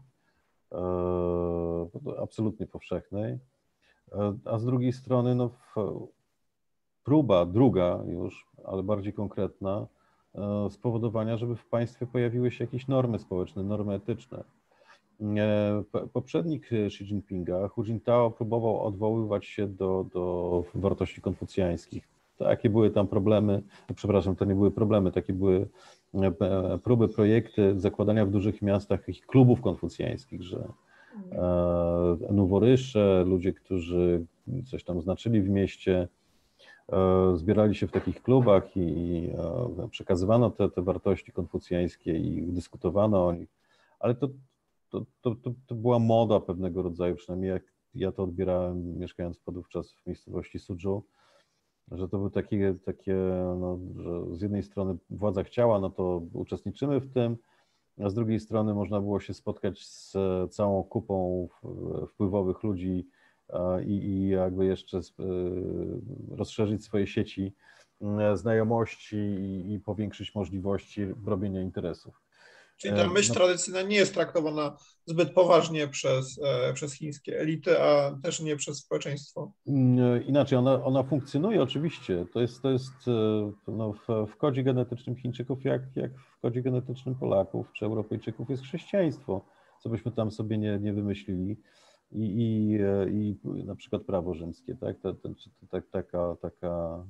absolutnie powszechnej, a z drugiej strony no, próba druga już, ale bardziej konkretna, spowodowania, żeby w państwie pojawiły się jakieś normy społeczne, normy etyczne. Poprzednik Xi Jinpinga, Hu Jintao, próbował odwoływać się do, do wartości konfucjańskich. Takie były tam problemy, przepraszam, to nie były problemy, takie były próby, projekty zakładania w dużych miastach takich klubów konfucjańskich, że noworysze, ludzie, którzy coś tam znaczyli w mieście, zbierali się w takich klubach i przekazywano te, te wartości konfucjańskie i dyskutowano o nich, ale to To, to, to, to była moda pewnego rodzaju, przynajmniej jak ja to odbierałem mieszkając podówczas w miejscowości Suzhou, że to były takie, takie no, że z jednej strony władza chciała, no to uczestniczymy w tym, a z drugiej strony można było się spotkać z całą kupą wpływowych ludzi i, i jakby jeszcze rozszerzyć swoje sieci znajomości i, i powiększyć możliwości robienia interesów. Czyli ta myśl no, tradycyjna nie jest traktowana zbyt poważnie przez, przez chińskie elity, a też nie przez społeczeństwo. Inaczej, ona, ona funkcjonuje oczywiście. To jest, to jest no, w, w kodzie genetycznym Chińczyków, jak, jak w kodzie genetycznym Polaków czy Europejczyków jest chrześcijaństwo, co byśmy tam sobie nie, nie wymyślili. I, i, i na przykład prawo rzymskie, tak? Ta, ta, ta, taka, taka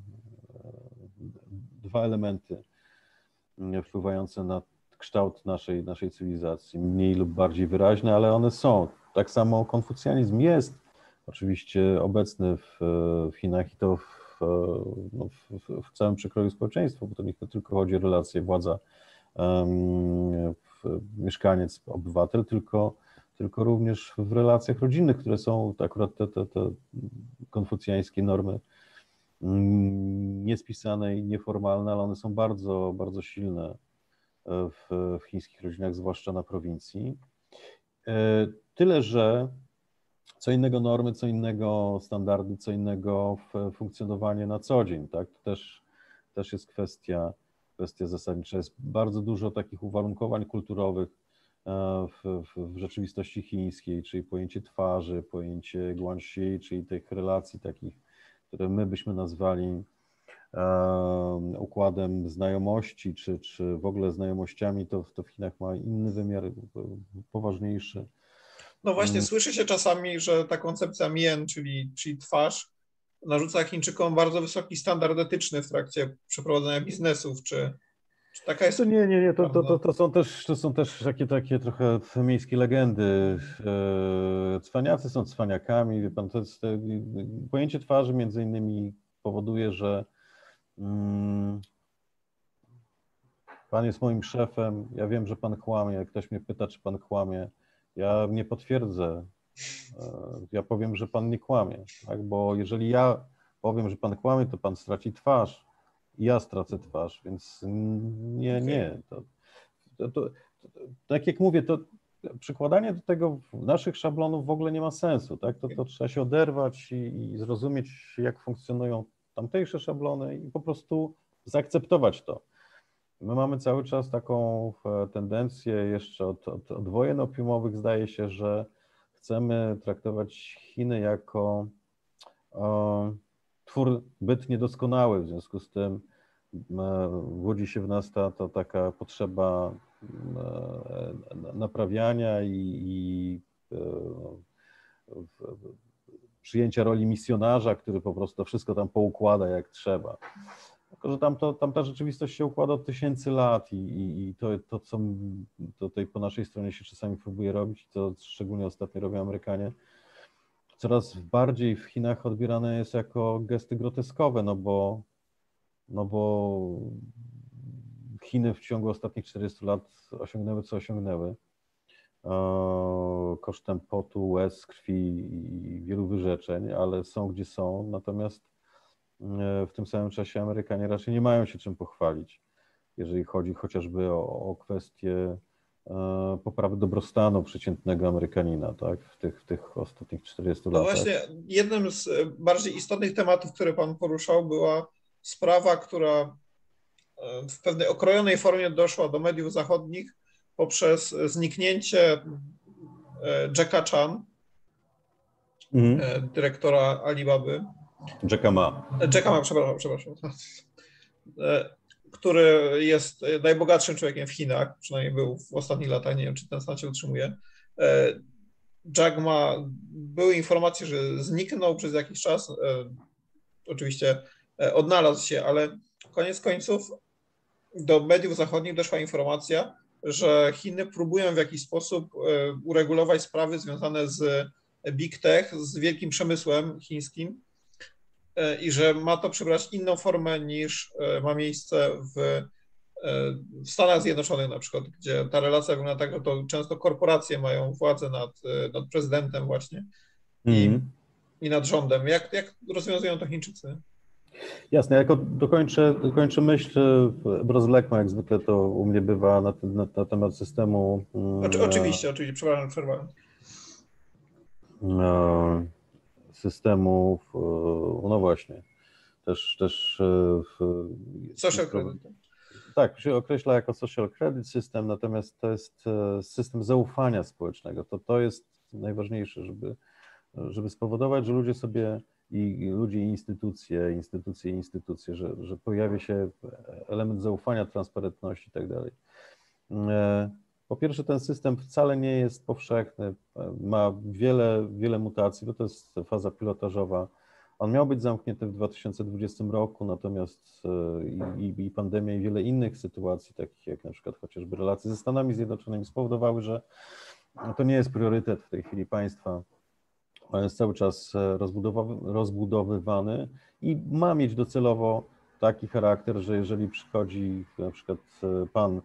dwa elementy wpływające na kształt naszej, naszej cywilizacji, mniej lub bardziej wyraźne, ale one są. Tak samo konfucjanizm jest oczywiście obecny w, w Chinach i to w, no, w, w całym przekroju społeczeństwa, bo to nie tylko chodzi o relacje władza, um, mieszkaniec, obywatel, tylko, tylko również w relacjach rodzinnych, które są akurat te, te, te konfucjańskie normy um, niespisane i nieformalne, ale one są bardzo, bardzo silne w, w chińskich rodzinach, zwłaszcza na prowincji. Tyle, że co innego normy, co innego standardy, co innego funkcjonowanie na co dzień, tak? To też, też jest kwestia, kwestia zasadnicza. Jest bardzo dużo takich uwarunkowań kulturowych w, w, w rzeczywistości chińskiej, czyli pojęcie twarzy, pojęcie guanxi, czyli tych relacji takich, które my byśmy nazwali układem znajomości, czy, czy w ogóle znajomościami, to, to w Chinach ma inny wymiar, poważniejszy. No właśnie, słyszy się czasami, że ta koncepcja mian, czyli, czyli twarz, narzuca Chińczykom bardzo wysoki standard etyczny w trakcie przeprowadzania biznesów. Czy, czy taka jest? To nie, nie, nie, to, to, to, to są też, to są też takie, takie trochę miejskie legendy. Cwaniacy są cwaniakami, wie pan, to jest, pojęcie twarzy między innymi powoduje, że mm, pan jest moim szefem, ja wiem, że pan kłamie, ktoś mnie pyta, czy pan kłamie, Ja nie potwierdzę, ja powiem, że pan nie kłamie, tak? Bo jeżeli ja powiem, że pan kłamie, to pan straci twarz i ja stracę twarz, więc nie, Okay. nie. To, to, to, to, tak jak mówię, to przykładanie do tego naszych szablonów w ogóle nie ma sensu, tak? To, to trzeba się oderwać i, i zrozumieć, jak funkcjonują tamtejsze szablony i po prostu zaakceptować to. My mamy cały czas taką tendencję jeszcze od, od, od wojen opiumowych, zdaje się, że chcemy traktować Chiny jako o, twór byt niedoskonały, w związku z tym budzi się w nas ta, to taka potrzeba naprawiania i, i przyjęcia roli misjonarza, który po prostu wszystko tam poukłada jak trzeba. Tylko że tam, to, tam ta rzeczywistość się układa od tysięcy lat i, i, i to, to, co tutaj po naszej stronie się czasami próbuje robić, to szczególnie ostatnio robią Amerykanie, coraz bardziej w Chinach odbierane jest jako gesty groteskowe, no bo, no bo Chiny w ciągu ostatnich czterdziestu lat osiągnęły, co osiągnęły, kosztem potu, łez, krwi i wielu wyrzeczeń, ale są gdzie są, natomiast w tym samym czasie Amerykanie raczej nie mają się czym pochwalić, jeżeli chodzi chociażby o, o kwestię poprawy dobrostanu przeciętnego Amerykanina, tak, w tych, w tych ostatnich czterdziestu latach. No właśnie, jednym z bardziej istotnych tematów, które pan poruszał, była sprawa, która w pewnej okrojonej formie doszła do mediów zachodnich poprzez zniknięcie Jacka Chan, mhm. dyrektora Alibaby. Jacka Ma. Jacka Ma, przepraszam, przepraszam. Który jest najbogatszym człowiekiem w Chinach, przynajmniej był w ostatnich latach, nie wiem, czy ten stan się utrzymuje. Jack Ma, były informacje, że zniknął przez jakiś czas, oczywiście odnalazł się, ale koniec końców do mediów zachodnich doszła informacja, że Chiny próbują w jakiś sposób uregulować sprawy związane z Big Tech, z wielkim przemysłem chińskim i że ma to przybrać inną formę niż ma miejsce w, w Stanach Zjednoczonych na przykład, gdzie ta relacja wygląda tak, że to często korporacje mają władzę nad, nad prezydentem właśnie i, mm. i nad rządem. Jak, jak rozwiązują to Chińczycy? Jasne, jako dokończę, dokończę myśl, rozwlekłą jak zwykle to u mnie bywa na, na, na temat systemu. Oczy, oczywiście, oczywiście, przepraszam, przerwałem. Systemu, no właśnie, też, też w, social credit. Tak, się określa jako social credit system, natomiast to jest system zaufania społecznego. To, to jest najważniejsze, żeby, żeby spowodować, że ludzie sobie i ludzie i instytucje, instytucje i instytucje, że, że pojawia się element zaufania, transparentności i tak dalej. Po pierwsze, ten system wcale nie jest powszechny, ma wiele, wiele mutacji, bo to jest faza pilotażowa. On miał być zamknięty w dwa tysiące dwudziestym roku, natomiast i, i pandemia i wiele innych sytuacji, takich jak na przykład chociażby relacje ze Stanami Zjednoczonymi, spowodowały, że to nie jest priorytet w tej chwili państwa. On jest cały czas rozbudowy, rozbudowywany i ma mieć docelowo taki charakter, że jeżeli przychodzi na przykład pan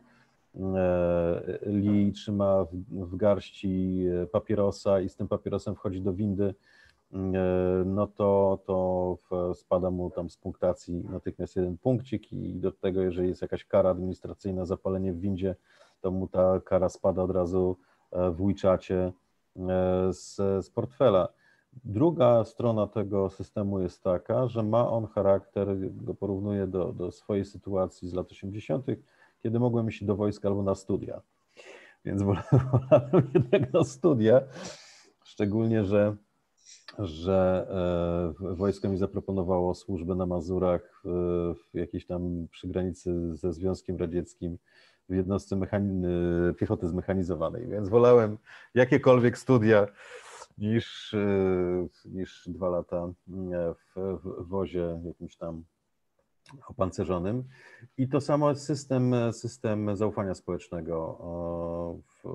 Lee trzyma w, w garści papierosa i z tym papierosem wchodzi do windy, no to, to spada mu tam z punktacji natychmiast jeden punkcik i do tego, jeżeli jest jakaś kara administracyjna za palenie w windzie, to mu ta kara spada od razu w WeChacie z, z portfela. Druga strona tego systemu jest taka, że ma on charakter, go porównuję do, do swojej sytuacji z lat osiemdziesiątych, kiedy mogłem iść do wojska albo na studia. Więc wolałem jednak na studia, szczególnie, że, że wojsko mi zaproponowało służbę na Mazurach w jakiejś tam przy granicy ze Związkiem Radzieckim w jednostce mechani- piechoty zmechanizowanej, więc wolałem jakiekolwiek studia niż, niż dwa lata w, w wozie jakimś tam opancerzonym. I to samo jest system, system zaufania społecznego. W,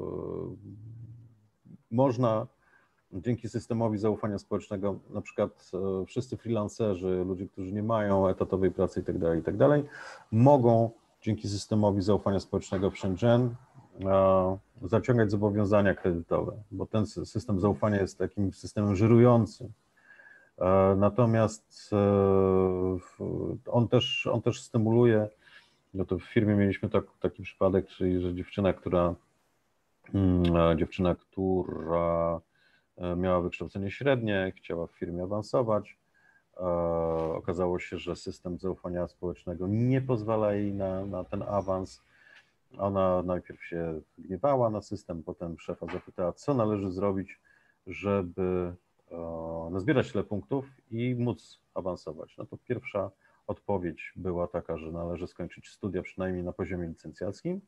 można dzięki systemowi zaufania społecznego, na przykład wszyscy freelancerzy, ludzie, którzy nie mają etatowej pracy i tak dalej, i tak dalej, mogą dzięki systemowi zaufania społecznego w Shenzhen zaciągać zobowiązania kredytowe, bo ten system zaufania jest takim systemem żyrującym. Natomiast on też, on też stymuluje, no to w firmie mieliśmy tak, taki przypadek, czyli że dziewczyna, która dziewczyna, która miała wykształcenie średnie, chciała w firmie awansować. Okazało się, że system zaufania społecznego nie pozwala jej na, na ten awans. Ona najpierw się gniewała na system, potem szefa zapytała, co należy zrobić, żeby nazbierać tyle punktów i móc awansować. No to pierwsza odpowiedź była taka, że należy skończyć studia przynajmniej na poziomie licencjackim,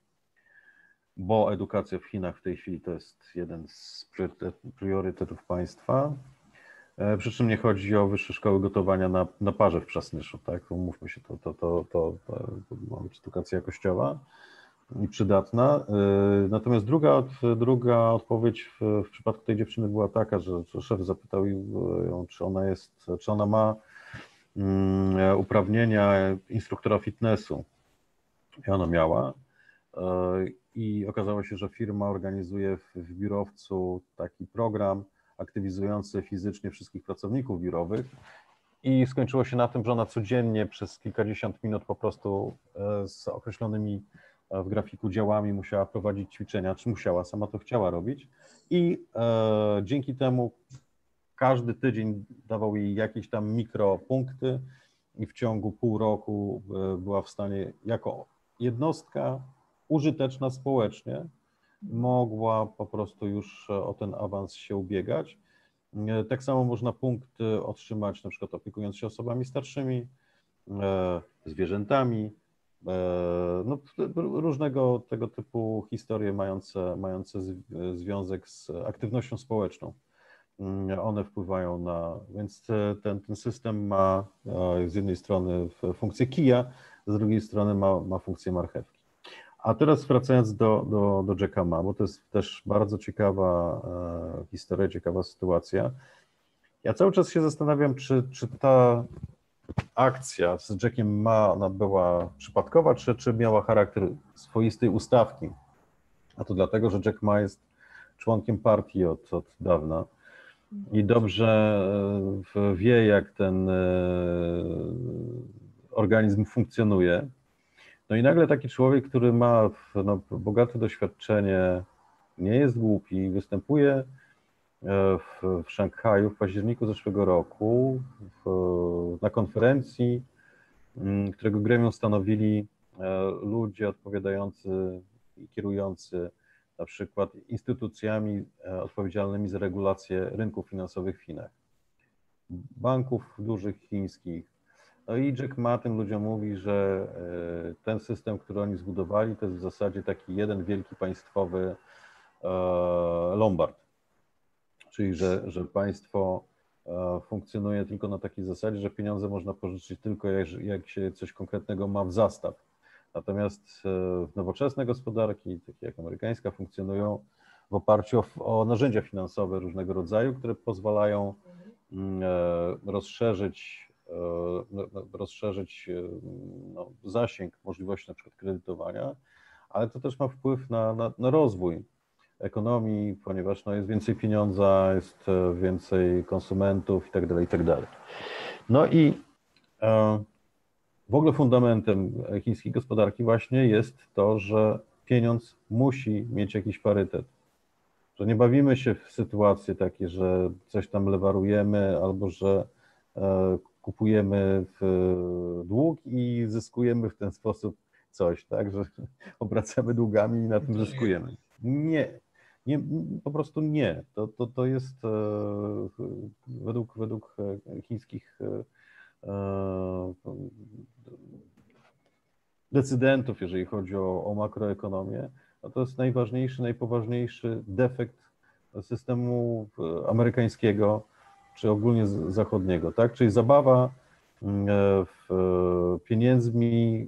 bo edukacja w Chinach w tej chwili to jest jeden z priorytetów państwa. Przy czym nie chodzi o wyższe szkoły gotowania na, na parze w Przasnyszu, tak? Umówmy się, to, to, to, to, to ma być edukacja jakościowa i przydatna. Natomiast druga, druga odpowiedź w, w przypadku tej dziewczyny była taka, że, że szef zapytał ją, czy ona jest, czy ona ma um, uprawnienia instruktora fitnessu. I ona miała. I okazało się, że firma organizuje w, w biurowcu taki program aktywizujący fizycznie wszystkich pracowników biurowych i skończyło się na tym, że ona codziennie przez kilkadziesiąt minut po prostu z określonymi w grafiku działami musiała prowadzić ćwiczenia, czy musiała, sama to chciała robić i e, dzięki temu każdy tydzień dawał jej jakieś tam mikropunkty i w ciągu pół roku była w stanie jako jednostka użyteczna społecznie mogła po prostu już o ten awans się ubiegać. Tak samo można punkty otrzymać na przykład opiekując się osobami starszymi, zwierzętami, no, różnego tego typu historie mające, mające związek z aktywnością społeczną. One wpływają na, więc ten, ten system ma z jednej strony funkcję kija, z drugiej strony ma, ma funkcję marchewki. A teraz wracając do, do, do Jacka Ma, bo to jest też bardzo ciekawa e, historia, ciekawa sytuacja. Ja cały czas się zastanawiam, czy, czy ta akcja z Jackiem Ma ona była przypadkowa, czy, czy miała charakter swoistej ustawki. A to dlatego, że Jack Ma jest członkiem partii od, od dawna i dobrze wie, jak ten e, organizm funkcjonuje. No i nagle taki człowiek, który ma no, bogate doświadczenie, nie jest głupi, występuje w, w Szanghaju w październiku zeszłego roku w, na konferencji, którego gremium stanowili ludzie odpowiadający i kierujący na przykład instytucjami odpowiedzialnymi za regulację rynków finansowych w Chinach, banków dużych chińskich. No i Jack Ma tym ludziom mówi, że ten system, który oni zbudowali, to jest w zasadzie taki jeden wielki państwowy Lombard. Czyli, że, że państwo funkcjonuje tylko na takiej zasadzie, że pieniądze można pożyczyć tylko jak, jak się coś konkretnego ma w zastaw. Natomiast nowoczesne gospodarki, takie jak amerykańska, funkcjonują w oparciu o, o narzędzia finansowe różnego rodzaju, które pozwalają rozszerzyć rozszerzyć no, zasięg możliwości na przykład kredytowania, ale to też ma wpływ na, na, na rozwój ekonomii, ponieważ no, jest więcej pieniądza, jest więcej konsumentów i tak dalej, i tak dalej. No i e, w ogóle fundamentem chińskiej gospodarki właśnie jest to, że pieniądz musi mieć jakiś parytet. Że nie bawimy się w sytuacje takie, że coś tam lewarujemy albo że e, kupujemy w dług i zyskujemy w ten sposób coś, tak, że obracamy długami i na tym zyskujemy. Nie, nie po prostu nie. To, to, to jest według, według chińskich decydentów, jeżeli chodzi o, o makroekonomię, no to jest najważniejszy, najpoważniejszy defekt systemu amerykańskiego, czy ogólnie zachodniego, tak? Czyli zabawa w pieniędzmi,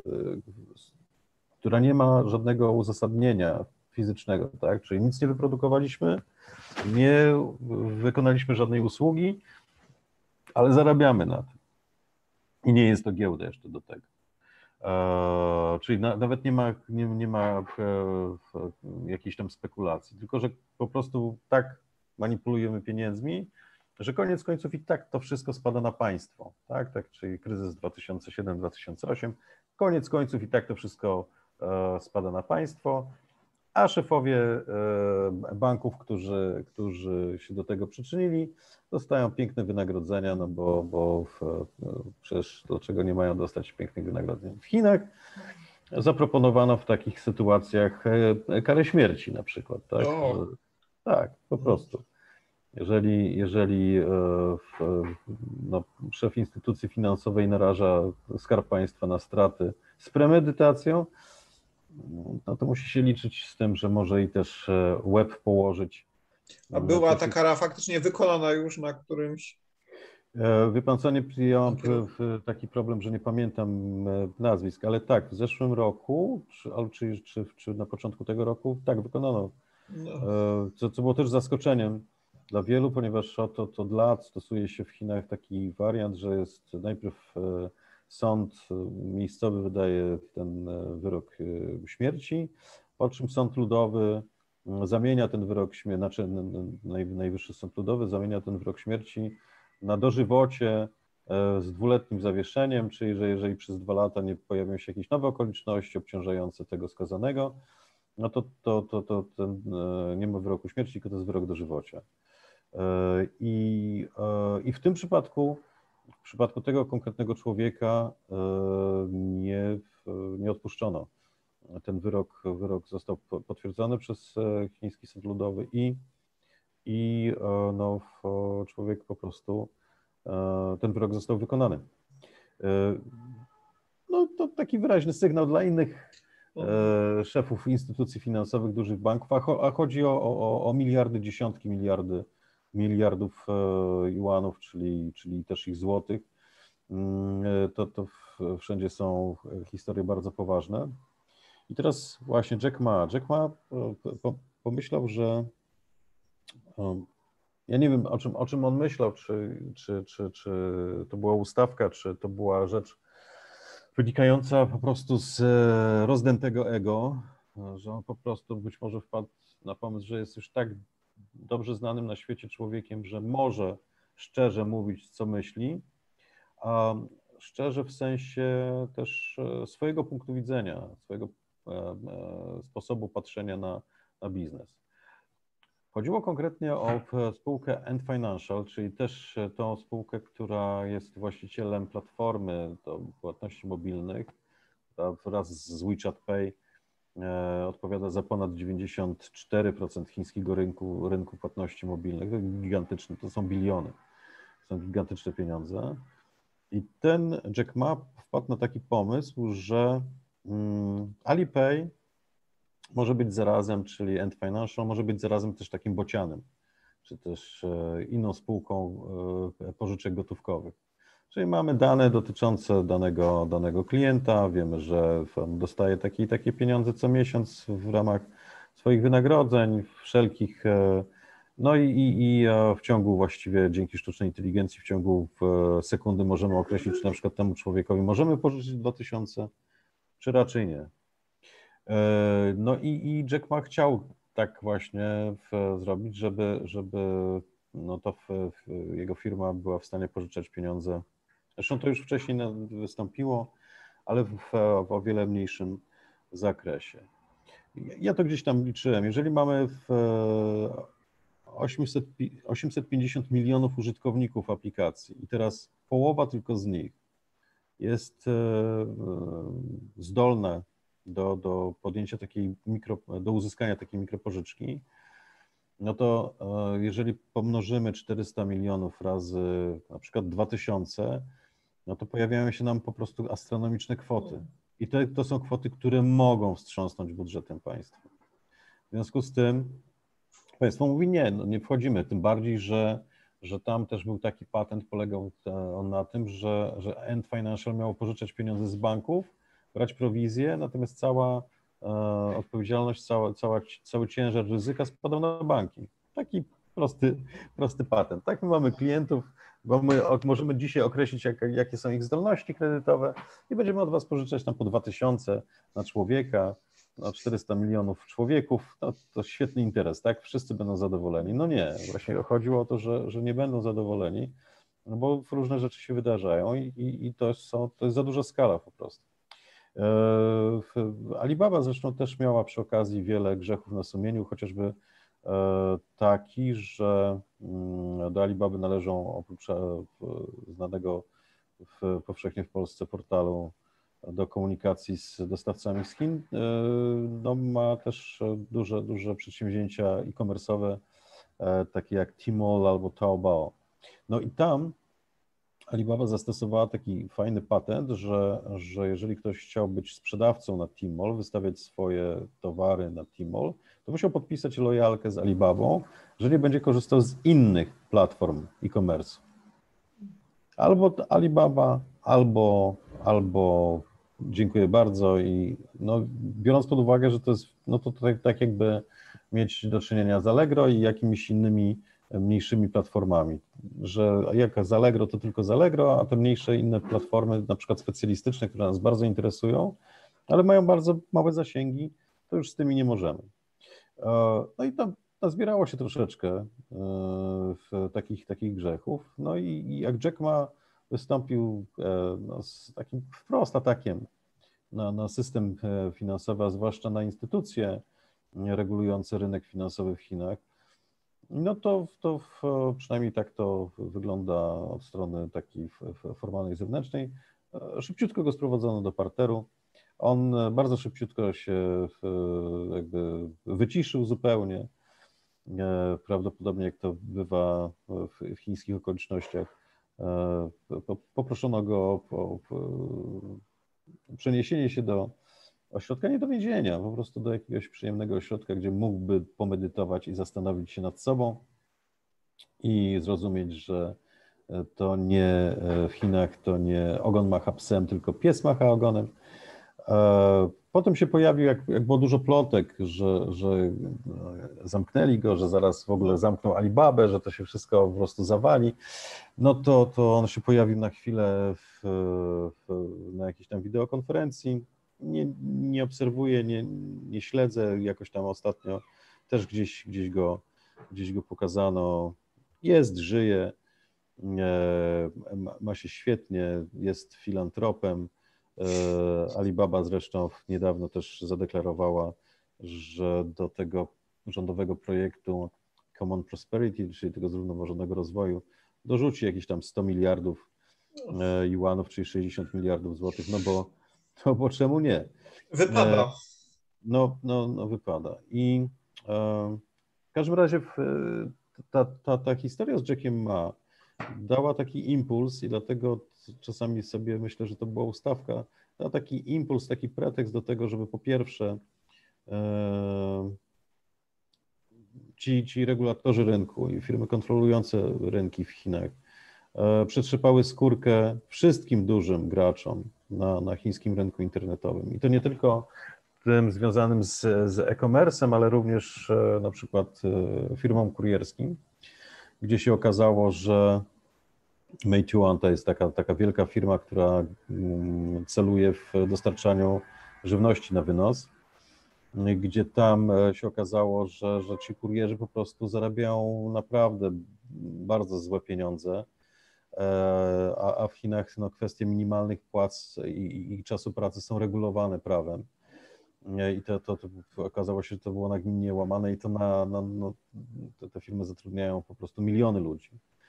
która nie ma żadnego uzasadnienia fizycznego, tak? Czyli nic nie wyprodukowaliśmy, nie wykonaliśmy żadnej usługi, ale zarabiamy na tym. I nie jest to giełda jeszcze do tego. E, czyli na, nawet nie ma, nie, nie ma e, jakiejś tam spekulacji, tylko że po prostu tak manipulujemy pieniędzmi, że koniec końców i tak to wszystko spada na państwo, tak, tak, czyli kryzys dwa tysiące siedem dwa tysiące osiem, koniec końców i tak to wszystko e, spada na państwo, a szefowie e, banków, którzy, którzy się do tego przyczynili, dostają piękne wynagrodzenia, no bo, bo w, przecież dlaczego nie mają dostać pięknych wynagrodzeń? W Chinach zaproponowano w takich sytuacjach karę śmierci na przykład, tak? O. Tak, po prostu. Jeżeli, jeżeli no, szef instytucji finansowej naraża Skarb Państwa na straty z premedytacją, no to musi się liczyć z tym, że może i też łeb położyć. A była ta kara faktycznie wykonana już na którymś? Wie pan co, nie, ja mam taki problem, że nie pamiętam nazwisk, ale tak, w zeszłym roku, czy, czy, czy, czy na początku tego roku, tak, wykonano. No. Co, co było też zaskoczeniem dla wielu, ponieważ to, to od lat stosuje się w Chinach taki wariant, że jest najpierw sąd miejscowy wydaje ten wyrok śmierci, po czym sąd ludowy zamienia ten wyrok śmierci, znaczy najwyższy sąd ludowy zamienia ten wyrok śmierci na dożywocie z dwuletnim zawieszeniem, czyli że jeżeli przez dwa lata nie pojawią się jakieś nowe okoliczności obciążające tego skazanego, no to, to, to, to ten, nie ma wyroku śmierci, tylko to jest wyrok dożywocia. I, i w tym przypadku, w przypadku tego konkretnego człowieka nie, nie odpuszczono. Ten wyrok, wyrok został potwierdzony przez chiński sąd ludowy i, i no, człowiek po prostu, ten wyrok został wykonany. No to taki wyraźny sygnał dla innych szefów instytucji finansowych, dużych banków, a chodzi o, o, o miliardy, dziesiątki miliardy, miliardów juanów, czyli, czyli też ich złotych. To, to wszędzie są historie bardzo poważne. I teraz właśnie Jack Ma. Jack Ma pomyślał, że ja nie wiem, o czym, o czym on myślał, czy, czy, czy, czy to była ustawka, czy to była rzecz wynikająca po prostu z rozdętego ego, że on po prostu być może wpadł na pomysł, że jest już tak dobrze znanym na świecie człowiekiem, że może szczerze mówić, co myśli, a szczerze w sensie też swojego punktu widzenia, swojego sposobu patrzenia na, na biznes. Chodziło konkretnie o spółkę Ant Financial, czyli też tą spółkę, która jest właścicielem platformy do płatności mobilnych, która wraz z WeChat Pay odpowiada za ponad dziewięćdziesiąt cztery procent chińskiego rynku, rynku płatności mobilnych. To gigantyczne, to są biliony, to są gigantyczne pieniądze. I ten Jack Ma wpadł na taki pomysł, że Alipay może być zarazem, czyli Ant Financial, może być zarazem też takim bocianem, czy też inną spółką pożyczek gotówkowych. Czyli mamy dane dotyczące danego, danego klienta, wiemy, że on dostaje takie i takie pieniądze co miesiąc w ramach swoich wynagrodzeń, wszelkich, no i, i, i w ciągu właściwie dzięki sztucznej inteligencji w ciągu sekundy możemy określić, czy na przykład temu człowiekowi możemy pożyczyć dwa tysiące, czy raczej nie. No i, i Jack Ma chciał tak właśnie w, zrobić, żeby, żeby no to w, w jego firma była w stanie pożyczać pieniądze. Zresztą to już wcześniej wystąpiło, ale w, w o wiele mniejszym zakresie. Ja to gdzieś tam liczyłem. Jeżeli mamy w osiemset, osiemset pięćdziesiąt milionów użytkowników aplikacji i teraz połowa tylko z nich jest zdolna do, do podjęcia takiej mikro, do uzyskania takiej mikropożyczki, no to jeżeli pomnożymy czterysta milionów razy na przykład dwa tysiące, no to pojawiają się nam po prostu astronomiczne kwoty. I to, to są kwoty, które mogą wstrząsnąć budżetem państwa. W związku z tym państwo mówi nie, no nie wchodzimy, tym bardziej, że, że tam też był taki patent, polegał on na tym, że, że Ant Financial miało pożyczać pieniądze z banków, brać prowizję, natomiast cała e, odpowiedzialność, cała, cała, cały ciężar ryzyka spadał na banki. Taki Prosty, prosty patent. Tak, my mamy klientów, bo my możemy dzisiaj określić, jak, jakie są ich zdolności kredytowe i będziemy od was pożyczać tam po dwa tysiące na człowieka, na czterysta milionów człowieków. No, to świetny interes, tak? Wszyscy będą zadowoleni. No nie, właśnie chodziło o to, że, że nie będą zadowoleni, no bo różne rzeczy się wydarzają i, i, i to, są, to jest za duża skala po prostu. Alibaba zresztą też miała przy okazji wiele grzechów na sumieniu, chociażby taki, że do Alibaby należą oprócz znanego w, powszechnie w Polsce portalu do komunikacji z dostawcami z Chin, no ma też duże, duże przedsięwzięcia e-commerce'owe, takie jak Tmall albo Taobao. No i tam Alibaba zastosowała taki fajny patent, że, że jeżeli ktoś chciał być sprzedawcą na Tmall, wystawiać swoje towary na Tmall, to musiał podpisać lojalkę z Alibabą, że nie będzie korzystał z innych platform e-commerce. Albo Alibaba, albo, albo dziękuję bardzo i no, biorąc pod uwagę, że to jest, no to tak, tak jakby mieć do czynienia z Allegro i jakimiś innymi mniejszymi platformami, że jak z Allegro to tylko z Allegro, a te mniejsze inne platformy, na przykład specjalistyczne, które nas bardzo interesują, ale mają bardzo małe zasięgi, to już z tymi nie możemy. No i tam nazbierało się troszeczkę w takich, takich grzechów. No i, i jak Jack Ma wystąpił no, z takim wprost atakiem na, na system finansowy, a zwłaszcza na instytucje regulujące rynek finansowy w Chinach, no to, to w, przynajmniej tak to wygląda od strony takiej formalnej, zewnętrznej. Szybciutko go sprowadzono do parteru. On bardzo szybciutko się jakby wyciszył zupełnie. Prawdopodobnie jak to bywa w chińskich okolicznościach, poproszono go o przeniesienie się do ośrodka, nie do więzienia, po prostu do jakiegoś przyjemnego ośrodka, gdzie mógłby pomedytować i zastanowić się nad sobą i zrozumieć, że to nie w Chinach to nie ogon macha psem, tylko pies macha ogonem. Potem się pojawił, jak, jak było dużo plotek, że, że zamknęli go, że zaraz w ogóle zamkną Alibabę, że to się wszystko po prostu zawali, no to, to on się pojawił na chwilę w, w, na jakiejś tam wideokonferencji. Nie, nie obserwuję, nie, nie śledzę, jakoś tam ostatnio też gdzieś, gdzieś, go, gdzieś go pokazano. Jest, żyje, ma, ma się świetnie, jest filantropem. Alibaba zresztą niedawno też zadeklarowała, że do tego rządowego projektu Common Prosperity, czyli tego zrównoważonego rozwoju, dorzuci jakieś tam sto miliardów juanów, czyli sześćdziesiąt miliardów złotych, no bo, no bo czemu nie? Wypada. No, no, no wypada. I e, w każdym razie w, ta, ta, ta historia z Jackiem Ma dała taki impuls i dlatego czasami sobie myślę, że to była ustawka, dała taki impuls, taki pretekst do tego, żeby po pierwsze e, ci, ci regulatorzy rynku i firmy kontrolujące rynki w Chinach e, przetrzepały skórkę wszystkim dużym graczom na, na chińskim rynku internetowym. I to nie tylko tym związanym z, z e-commerce'em, ale również e, na przykład e, firmom kurierskim, gdzie się okazało, że Meituan to jest taka, taka wielka firma, która celuje w dostarczaniu żywności na wynos, gdzie tam się okazało, że, że ci kurierzy po prostu zarabiają naprawdę bardzo złe pieniądze, a, a w Chinach no, kwestie minimalnych płac i, i czasu pracy są regulowane prawem. I to, to, to okazało się, że to było nagminnie łamane i to na, na no, te, te firmy zatrudniają po prostu miliony ludzi.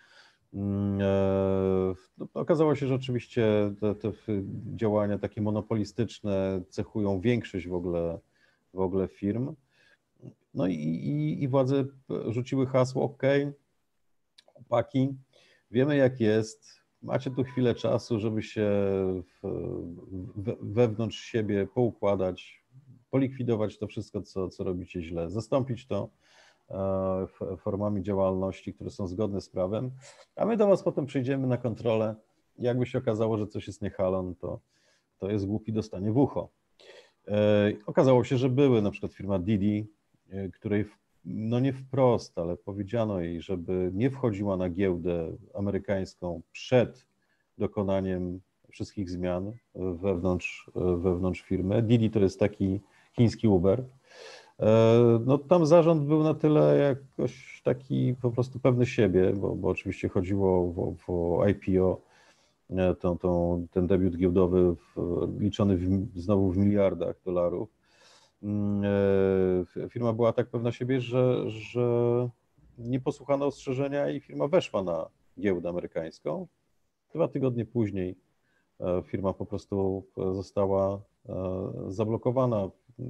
No, okazało się, że oczywiście te, te działania takie monopolistyczne cechują większość w ogóle, w ogóle firm. No i, i, i władze rzuciły hasło, ok, chłopaki, wiemy jak jest, macie tu chwilę czasu, żeby się w, we, wewnątrz siebie poukładać, polikwidować to wszystko, co, co robicie źle, zastąpić to formami działalności, które są zgodne z prawem, a my do was potem przyjdziemy na kontrolę. Jakby się okazało, że coś jest niechalon, to, to jest głupi, dostanie w ucho. E, okazało się, że były na przykład firma Didi, której no nie wprost, ale powiedziano jej, żeby nie wchodziła na giełdę amerykańską przed dokonaniem wszystkich zmian wewnątrz, wewnątrz firmy. Didi to jest taki chiński Uber. No tam zarząd był na tyle jakoś taki po prostu pewny siebie, bo, bo oczywiście chodziło o, o I P O, tą, tą, ten debiut giełdowy w, liczony w, znowu w miliardach dolarów. Firma była tak pewna siebie, że, że nie posłuchano ostrzeżenia i firma weszła na giełdę amerykańską. Dwa tygodnie później firma po prostu została zablokowana.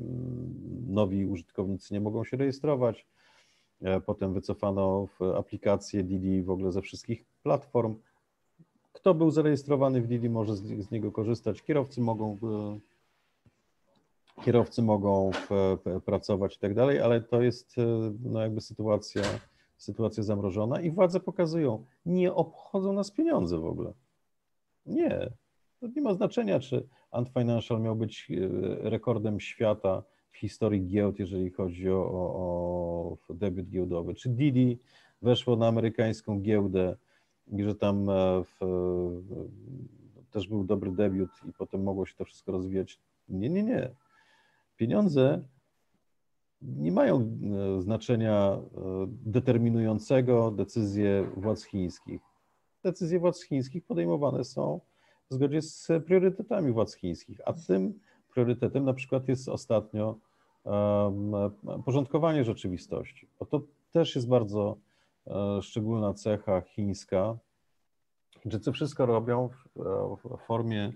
Nowi użytkownicy nie mogą się rejestrować. Potem wycofano aplikację Didi w ogóle ze wszystkich platform. Kto był zarejestrowany w Didi, może z, z niego korzystać. Kierowcy mogą, kierowcy mogą pracować i tak dalej, ale to jest no jakby sytuacja, sytuacja zamrożona i władze pokazują, nie obchodzą nas pieniądze w ogóle. Nie. To nie ma znaczenia, czy Ant Financial miał być rekordem świata w historii giełd, jeżeli chodzi o, o, o debiut giełdowy, czy Didi weszło na amerykańską giełdę i że tam w, też był dobry debiut i potem mogło się to wszystko rozwijać. Nie, nie, nie. Pieniądze nie mają znaczenia determinującego decyzje władz chińskich. Decyzje władz chińskich podejmowane są w zgodzie z priorytetami władz chińskich, a tym priorytetem na przykład jest ostatnio um, porządkowanie rzeczywistości, bo to też jest bardzo um, szczególna cecha chińska, że to wszystko robią w, w formie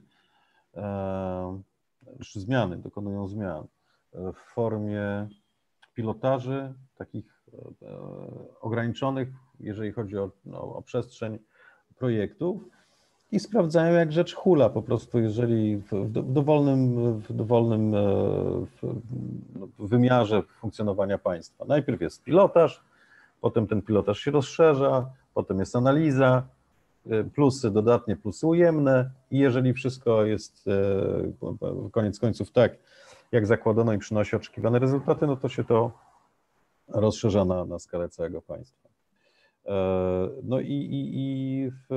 um, zmiany, dokonują zmian w formie pilotaży takich um, ograniczonych, jeżeli chodzi o, no, o przestrzeń projektów i sprawdzają, jak rzecz hula po prostu, jeżeli w dowolnym, w dowolnym w wymiarze funkcjonowania państwa. Najpierw jest pilotaż, potem ten pilotaż się rozszerza, potem jest analiza, plusy dodatnie, plusy ujemne i jeżeli wszystko jest koniec końców tak, jak zakładano i przynosi oczekiwane rezultaty, no to się to rozszerza na, na skalę całego państwa. No i, i, i, w,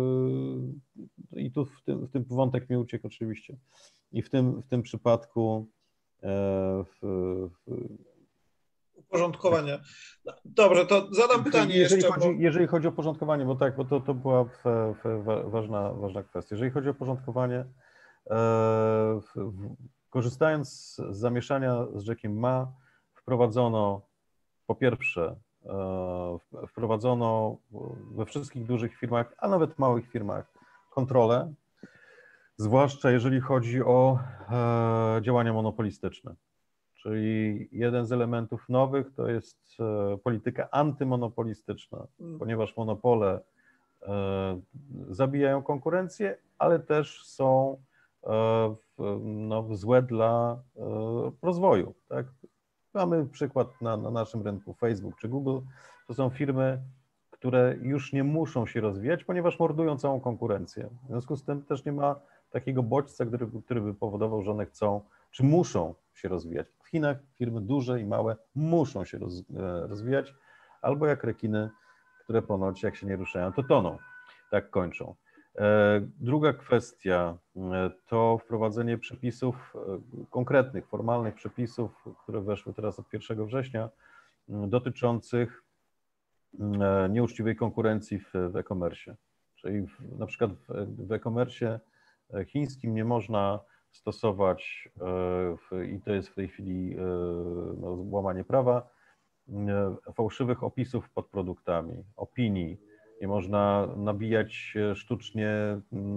i tu w tym, w tym wątek mi uciekł oczywiście. I w tym, w tym przypadku w, w, uporządkowanie. Dobrze, to zadam pytanie jeżeli jeszcze. Chodzi, Bo... Jeżeli chodzi o porządkowanie, bo tak, bo to, to była w, w, ważna, ważna kwestia. Jeżeli chodzi o porządkowanie, w, w, korzystając z zamieszania z Jackiem Ma, wprowadzono po pierwsze wprowadzono we wszystkich dużych firmach, a nawet małych firmach kontrolę, zwłaszcza jeżeli chodzi o działania monopolistyczne. Czyli jeden z elementów nowych to jest polityka antymonopolistyczna, ponieważ monopole zabijają konkurencję, ale też są no, złe dla rozwoju. Tak? Mamy przykład na, na naszym rynku Facebook czy Google. To są firmy, które już nie muszą się rozwijać, ponieważ mordują całą konkurencję. W związku z tym też nie ma takiego bodźca, który, który by powodował, że one chcą, czy muszą się rozwijać. W Chinach firmy duże i małe muszą się roz, rozwijać, albo jak rekiny, które ponoć jak się nie ruszają, to toną. Tak kończą. Druga kwestia to wprowadzenie przepisów, konkretnych, formalnych przepisów, które weszły teraz od pierwszego września, dotyczących nieuczciwej konkurencji w, w e-commerce. Czyli w, na przykład w, w e-commerce chińskim nie można stosować, w, i to jest w tej chwili no, łamanie prawa, fałszywych opisów pod produktami, opinii. Nie można nabijać sztucznie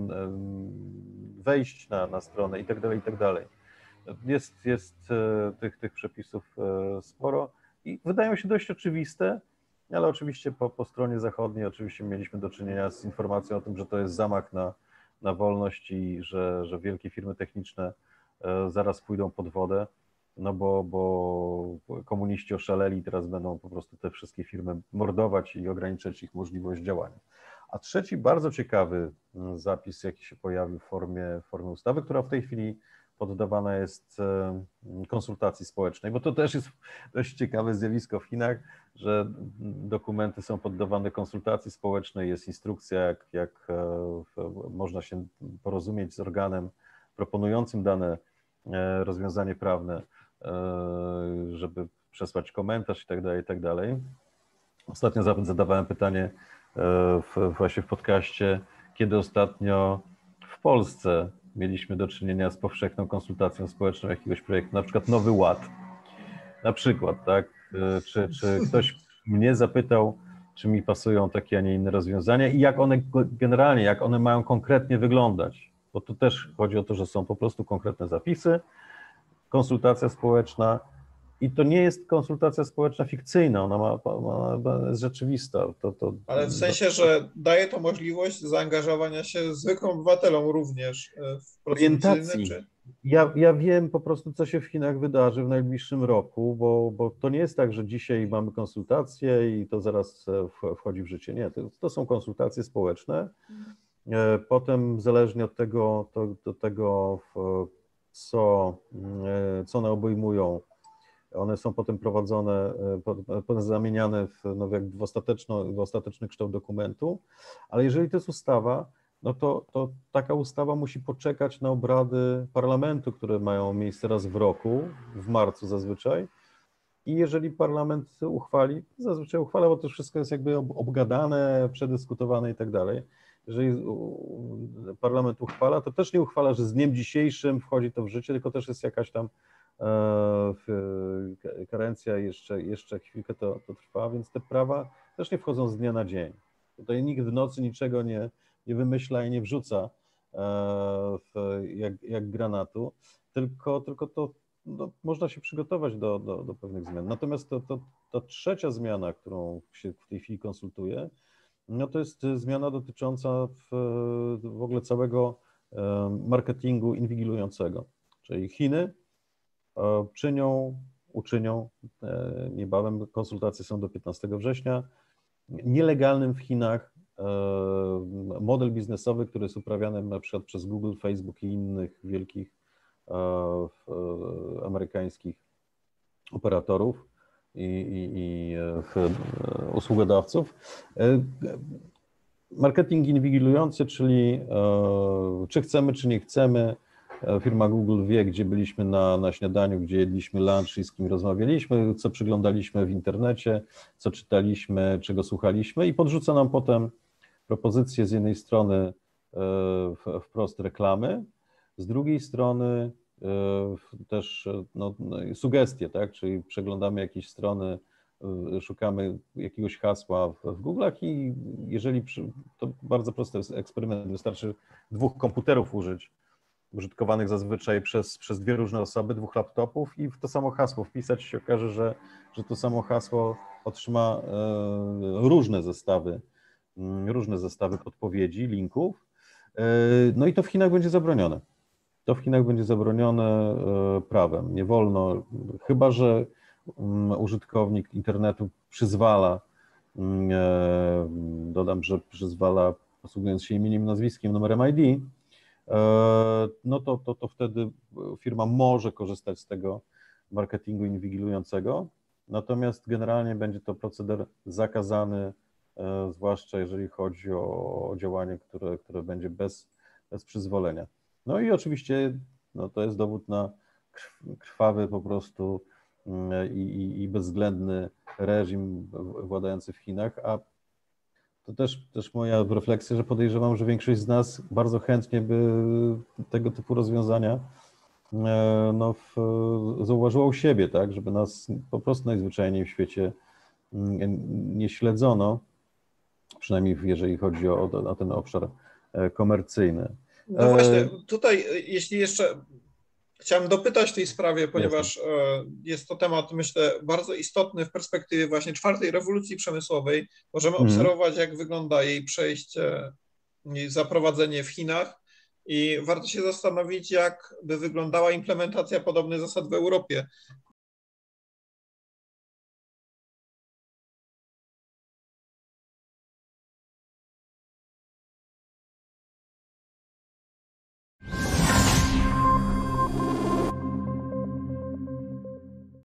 wejść na, na stronę i tak dalej, i tak dalej. Jest, jest tych, tych przepisów sporo i wydają się dość oczywiste, ale oczywiście po, po stronie zachodniej oczywiście mieliśmy do czynienia z informacją o tym, że to jest zamach na, na wolność i że, że wielkie firmy techniczne zaraz pójdą pod wodę, no bo, bo komuniści oszaleli i teraz będą po prostu te wszystkie firmy mordować i ograniczać ich możliwość działania. A trzeci bardzo ciekawy zapis, jaki się pojawił w formie, w formie ustawy, która w tej chwili poddawana jest konsultacji społecznej, bo to też jest dość ciekawe zjawisko w Chinach, że dokumenty są poddawane konsultacji społecznej, jest instrukcja, jak, jak można się porozumieć z organem proponującym dane rozwiązanie prawne, żeby przesłać komentarz i tak dalej, i tak dalej. Ostatnio zadawałem pytanie w, właśnie w podcaście, kiedy ostatnio w Polsce mieliśmy do czynienia z powszechną konsultacją społeczną jakiegoś projektu, na przykład Nowy Ład. Na przykład, tak? Czy, czy ktoś mnie zapytał, czy mi pasują takie, a nie inne rozwiązania i jak one generalnie, jak one mają konkretnie wyglądać, bo tu też chodzi o to, że są po prostu konkretne zapisy, konsultacja społeczna i to nie jest konsultacja społeczna fikcyjna, ona ma, ma, ma, jest rzeczywista. To, to, Ale w sensie, że daje to możliwość zaangażowania się zwykłym obywatelom również w procesy decyzyjne, czy... Ja, ja wiem po prostu, co się w Chinach wydarzy w najbliższym roku, bo, bo to nie jest tak, że dzisiaj mamy konsultacje i to zaraz wchodzi w życie. Nie, to, to są konsultacje społeczne. Potem zależnie od tego, to, do tego co, co one obejmują, one są potem prowadzone, potem zamieniane w, no, w, ostateczno, w ostateczny kształt dokumentu, ale jeżeli to jest ustawa, no to, to taka ustawa musi poczekać na obrady parlamentu, które mają miejsce raz w roku, w marcu zazwyczaj. I jeżeli parlament uchwali, zazwyczaj uchwala, bo to wszystko jest jakby obgadane, przedyskutowane i tak dalej. Jeżeli parlament uchwala, to też nie uchwala, że z dniem dzisiejszym wchodzi to w życie, tylko też jest jakaś tam e, karencja, jeszcze, jeszcze chwilkę to, to trwa, więc te prawa też nie wchodzą z dnia na dzień. Tutaj nikt w nocy niczego nie, nie wymyśla i nie wrzuca e, w, jak, jak granatu, tylko, tylko to no, można się przygotować do, do, do pewnych zmian. Natomiast to, to, to trzecia zmiana, którą się w tej chwili konsultuje, no to jest zmiana dotycząca w, w ogóle całego marketingu inwigilującego. Czyli Chiny czynią, uczynią, niebawem konsultacje są do piętnastego września, nielegalnym w Chinach model biznesowy, który jest uprawiany na przykład przez Google, Facebook i innych wielkich amerykańskich operatorów i, i, i usługodawców. Marketing inwigilujący, czyli czy chcemy, czy nie chcemy. Firma Google wie, gdzie byliśmy na, na śniadaniu, gdzie jedliśmy lunch i z kim rozmawialiśmy, co przyglądaliśmy w internecie, co czytaliśmy, czego słuchaliśmy i podrzuca nam potem propozycje z jednej strony wprost reklamy, z drugiej strony też no, sugestie, tak? Czyli przeglądamy jakieś strony, szukamy jakiegoś hasła w, w Google'ach i jeżeli, przy, to bardzo prosty eksperyment, wystarczy dwóch komputerów użyć, użytkowanych zazwyczaj przez, przez dwie różne osoby, dwóch laptopów i w to samo hasło wpisać się okaże, że, że to samo hasło otrzyma e, różne zestawy, różne zestawy podpowiedzi, linków. E, no i to w Chinach będzie zabronione. To w Chinach będzie zabronione prawem. Nie wolno, chyba że użytkownik internetu przyzwala, dodam, że przyzwala posługując się imieniem, nazwiskiem, numerem I D, no to, to, to wtedy firma może korzystać z tego marketingu inwigilującego, natomiast generalnie będzie to proceder zakazany, zwłaszcza jeżeli chodzi o działanie, które, które będzie bez, bez przyzwolenia. No i oczywiście no to jest dowód na krwawy po prostu i, i, i bezwzględny reżim władający w Chinach, a to też, też moja refleksja, że podejrzewam, że większość z nas bardzo chętnie by tego typu rozwiązania no, w, zauważyła u siebie, tak, żeby nas po prostu najzwyczajniej w świecie nie śledzono, przynajmniej jeżeli chodzi o, o ten obszar komercyjny. No właśnie, tutaj jeśli jeszcze chciałem dopytać w tej sprawie, ponieważ Jasne. Jest to temat, myślę, bardzo istotny w perspektywie właśnie czwartej rewolucji przemysłowej. Możemy mhm. obserwować, jak wygląda jej przejście, jej zaprowadzenie w Chinach i warto się zastanowić, jak by wyglądała implementacja podobnych zasad w Europie.